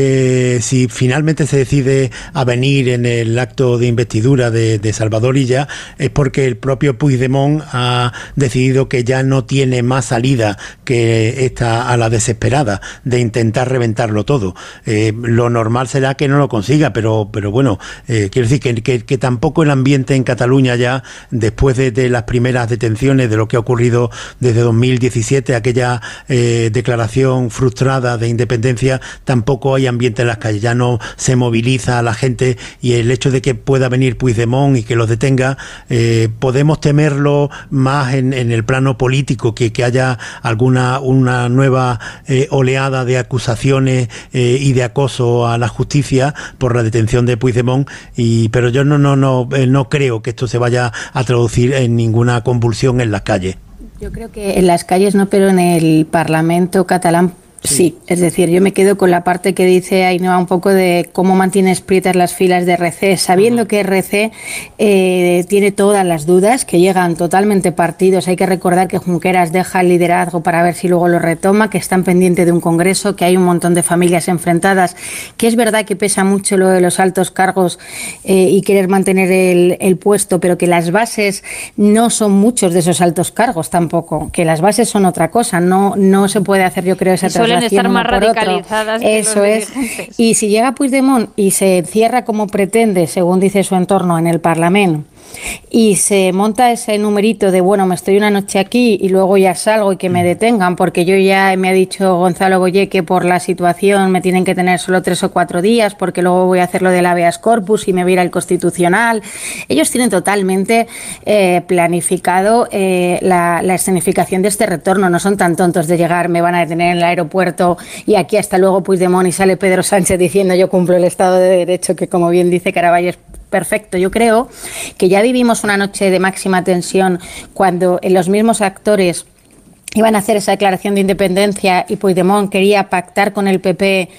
si finalmente se decide a venir en el acto de investidura de Salvador Illa, es porque el propio Puigdemont ha decidido que ya no tiene más salida que esta a la desesperada de intentar reventarlo todo. Lo normal será que no lo consiga, pero bueno, quiero decir que tampoco el ambiente en Cataluña ya, después de las primeras detenciones, de lo que ha ocurrido desde 2017, aquella declaración frustrada de independencia, tampoco hay ambiente en las calles, ya no se moviliza a la gente, y el hecho de que pueda venir Puigdemont y que los detenga, podemos temerlo más en el plano político, que haya una nueva oleada de acusaciones y de acoso a la justicia por la detención de Puigdemont, pero yo no creo que esto se vaya a traducir en ninguna convulsión en las calles. Yo creo que en las calles no, pero en el Parlamento catalán sí. Es decir, yo me quedo con la parte que dice Ainhoa un poco de cómo mantienes prietas las filas de RC, sabiendo que RC tiene todas las dudas, que llegan totalmente partidos. Hay que recordar que Junqueras deja el liderazgo para ver si luego lo retoma, que están pendientes de un congreso, que hay un montón de familias enfrentadas, que es verdad que pesa mucho lo de los altos cargos y querer mantener el puesto, pero que las bases no son muchos de esos altos cargos tampoco, que las bases son otra cosa, no se puede hacer, yo creo, esa suelen estar más radicalizadas que eso los es. dirigentes. Y si llega Puigdemont y se encierra como pretende, según dice su entorno, en el Parlamento, y se monta ese numerito de bueno, me estoy una noche aquí y luego ya salgo y que me detengan, porque yo ya me ha dicho Gonzalo Boye que por la situación me tienen que tener solo 3 o 4 días porque luego voy a hacer lo del habeas corpus y me voy a ir al Constitucional. Ellos tienen totalmente planificado la escenificación de este retorno, no son tan tontos de llegar, me van a detener en el aeropuerto y aquí hasta luego Puigdemont y sale Pedro Sánchez diciendo yo cumplo el Estado de Derecho, que como bien dice Caraballo es perfecto. Yo creo que ya vivimos una noche de máxima tensión cuando los mismos actores iban a hacer esa declaración de independencia y Puigdemont quería pactar con el PP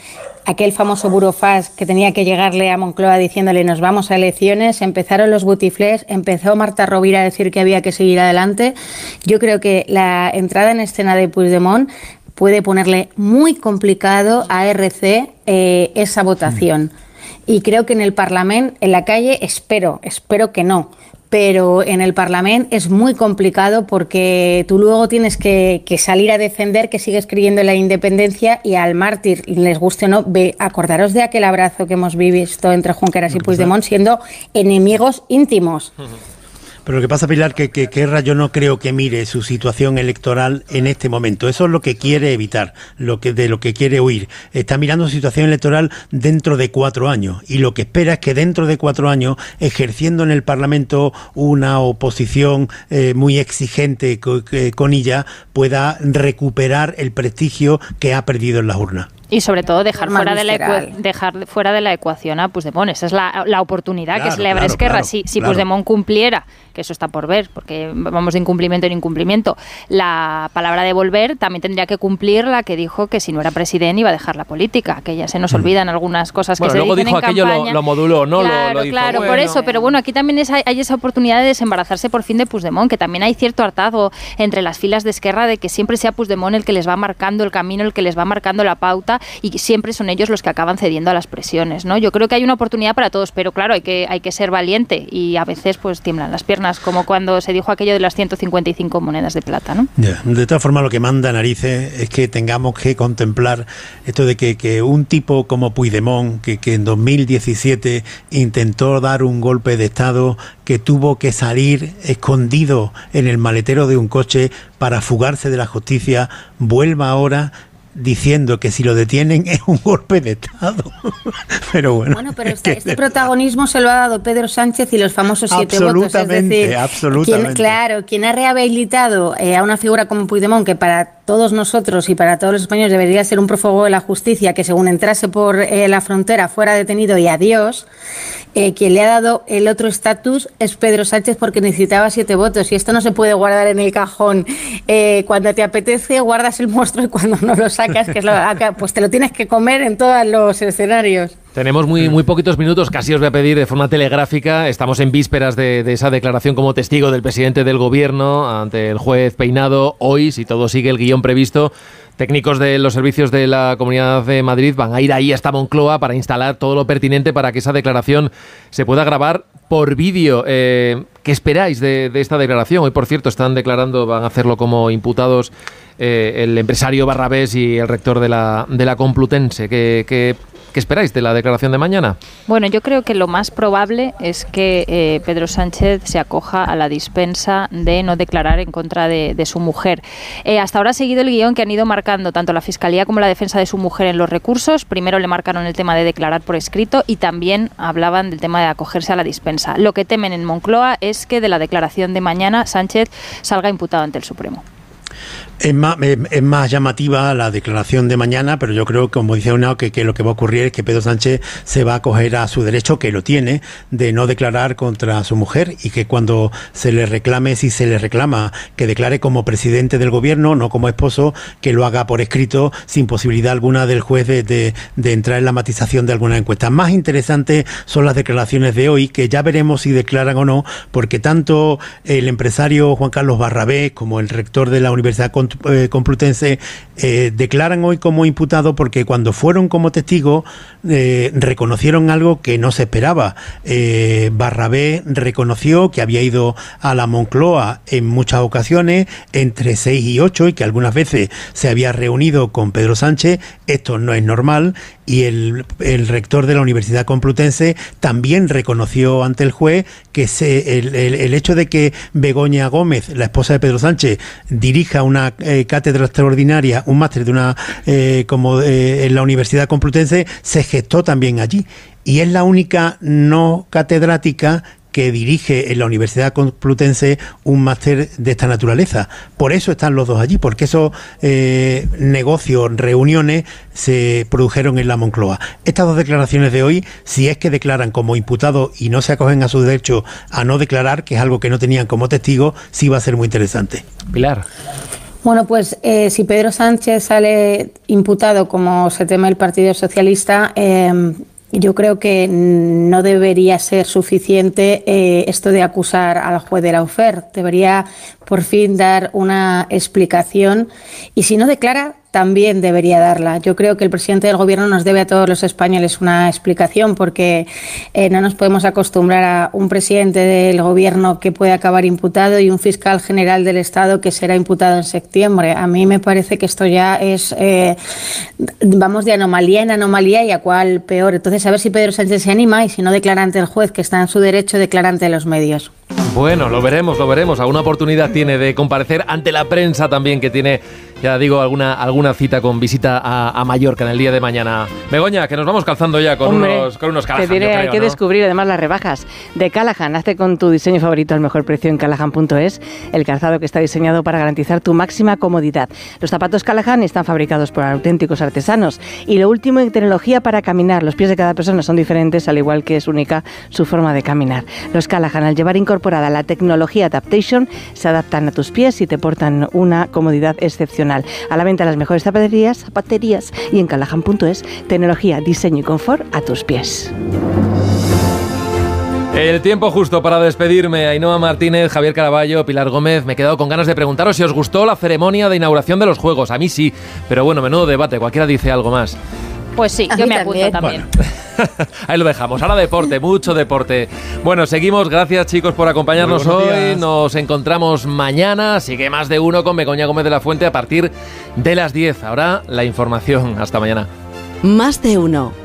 aquel famoso burofax que tenía que llegarle a Moncloa diciéndole nos vamos a elecciones, empezaron los butiflés, empezó Marta Rovira a decir que había que seguir adelante. Yo creo que la entrada en escena de Puigdemont puede ponerle muy complicado a RC esa votación. Y creo que en el Parlamento, en la calle, espero que no. Pero en el Parlamento es muy complicado porque tú luego tienes que salir a defender que sigues creyendo en la independencia y al mártir, les guste o no, acordaros de aquel abrazo que hemos visto entre Junqueras y Puigdemont siendo enemigos íntimos. Pero lo que pasa, Pilar, que Esquerra yo no creo que mire su situación electoral en este momento. Eso es lo que quiere evitar, de lo que quiere huir. Está mirando su situación electoral dentro de 4 años. Y lo que espera es que dentro de 4 años, ejerciendo en el Parlamento una oposición muy exigente con ella, pueda recuperar el prestigio que ha perdido en las urnas. Y sobre todo dejar fuera de la ecuación a Puigdemont. Esa es la oportunidad que se le abre a Esquerra. Si Puigdemont cumpliera, que eso está por ver, porque vamos de incumplimiento en incumplimiento, la palabra de volver, también tendría que cumplir la que dijo que si no era presidente iba a dejar la política, que ya se nos olvidan algunas cosas que se dicen en campaña. Luego dijo aquello, lo moduló, ¿no? Claro, lo dijo, claro, por eso. Pero bueno, aquí también hay esa oportunidad de desembarazarse por fin de Puigdemont, que también hay cierto hartazgo entre las filas de Esquerra de que siempre sea Puigdemont el que les va marcando el camino, el que les va marcando la pauta, y siempre son ellos los que acaban cediendo a las presiones, ¿no? Yo creo que hay una oportunidad para todos, pero claro, hay que ser valiente y a veces pues tiemblan las piernas, como cuando se dijo aquello de las 155 monedas de plata, ¿no? De todas formas, lo que manda narices es que tengamos que contemplar esto de que un tipo como Puigdemont, que en 2017 intentó dar un golpe de Estado, que tuvo que salir escondido en el maletero de un coche para fugarse de la justicia, vuelva ahora diciendo que si lo detienen es un golpe de Estado. Pero pero este protagonismo se lo ha dado Pedro Sánchez y los famosos 7 votos. Es decir, absolutamente. Quien ha rehabilitado a una figura como Puigdemont, que para todos nosotros y para todos los españoles debería ser un prófugo de la justicia, que según entrase por la frontera fuera detenido y adiós, quien le ha dado el otro estatus es Pedro Sánchez, porque necesitaba 7 votos y esto no se puede guardar en el cajón. Cuando te apetece guardas el monstruo y cuando no lo sacas, pues te lo tienes que comer en todos los escenarios. Tenemos muy poquitos minutos, casi os voy a pedir de forma telegráfica. Estamos en vísperas de esa declaración como testigo del presidente del gobierno ante el juez Peinado. Hoy, si todo sigue el guión previsto, técnicos de los servicios de la Comunidad de Madrid van a ir ahí hasta Moncloa para instalar todo lo pertinente para que esa declaración se pueda grabar por vídeo. ¿Qué esperáis de esta declaración? Hoy, por cierto, van a hacerlo como imputados el empresario Barrabés y el rector de la Complutense. ¿Qué esperáis de la declaración de mañana? Bueno, yo creo que lo más probable es que Pedro Sánchez se acoja a la dispensa de no declarar en contra de su mujer. Hasta ahora ha seguido el guión que han ido marcando tanto la Fiscalía como la defensa de su mujer en los recursos. Primero le marcaron el tema de declarar por escrito y también hablaban del tema de acogerse a la dispensa. Lo que temen en Moncloa es que de la declaración de mañana Sánchez salga imputado ante el Supremo. Es más llamativa la declaración de mañana, pero yo creo, como dice Unao, que lo que va a ocurrir es que Pedro Sánchez se va a acoger a su derecho, que lo tiene, de no declarar contra su mujer, y que cuando se le reclame, si se le reclama que declare como presidente del gobierno, no como esposo, que lo haga por escrito, sin posibilidad alguna del juez de entrar en la matización de alguna encuesta. Más interesantes son las declaraciones de hoy, que ya veremos si declaran o no, porque tanto el empresario Juan Carlos Barrabés como el rector de la Universidad Complutense declaran hoy como imputado, porque cuando fueron como testigos reconocieron algo que no se esperaba. Barrabés reconoció que había ido a la Moncloa en muchas ocasiones, entre 6 y 8, y que algunas veces se había reunido con Pedro Sánchez. Esto no es normal. Y el rector de la Universidad Complutense también reconoció ante el juez que el hecho de que Begoña Gómez, la esposa de Pedro Sánchez, dirija una cátedra extraordinaria, un máster en la Universidad Complutense, se gestó también allí. Y es la única no catedrática que dirige en la Universidad Complutense un máster de esta naturaleza. Por eso están los dos allí, porque esos negocios, reuniones, se produjeron en la Moncloa. Estas dos declaraciones de hoy, si es que declaran como imputados y no se acogen a su derecho a no declarar, que es algo que no tenían como testigo, sí va a ser muy interesante. Pilar. Bueno, pues si Pedro Sánchez sale imputado, como se teme el Partido Socialista, yo creo que no debería ser suficiente esto de acusar al juez de Lawfare. Debería por fin dar una explicación y si no declara, también debería darla. Yo creo que el presidente del Gobierno nos debe a todos los españoles una explicación porque no nos podemos acostumbrar a un presidente del Gobierno que puede acabar imputado y un fiscal general del Estado que será imputado en septiembre. A mí me parece que esto ya es, vamos de anomalía en anomalía y a cuál peor. Entonces, a ver si Pedro Sánchez se anima y si no declara ante el juez, que está en su derecho, declara ante los medios. Bueno, lo veremos. Alguna oportunidad tiene de comparecer ante la prensa también, que tiene, ya digo, alguna cita con visita a Mallorca en el día de mañana. Begoña, que nos vamos calzando ya con unos Callahan. Te diré, hay que descubrir además las rebajas de Callahan. Hazte con tu diseño favorito al mejor precio en Callahan.es, el calzado que está diseñado para garantizar tu máxima comodidad. Los zapatos Callahan están fabricados por auténticos artesanos y lo último en tecnología para caminar. Los pies de cada persona son diferentes, al igual que es única su forma de caminar. Los Callahan, al llevar incorporada la tecnología Adaptation, se adaptan a tus pies y te portan una comodidad excepcional. A la venta las mejores zapaterías y en Callahan.es, tecnología, diseño y confort a tus pies. El tiempo justo para despedirme. Ainhoa Martínez, Javier Caraballo, Pilar Gómez. Me he quedado con ganas de preguntaros si os gustó la ceremonia de inauguración de los Juegos. A mí sí, pero bueno, menudo debate. Cualquiera dice algo más. Pues sí, yo me apunto también. Bueno. Ahí lo dejamos. Ahora deporte, mucho deporte. Bueno, seguimos. Gracias, chicos, por acompañarnos hoy. Días. Nos encontramos mañana. Sigue Más de Uno con Begoña Gómez de la Fuente a partir de las 10. Ahora la información. Hasta mañana. Más de Uno.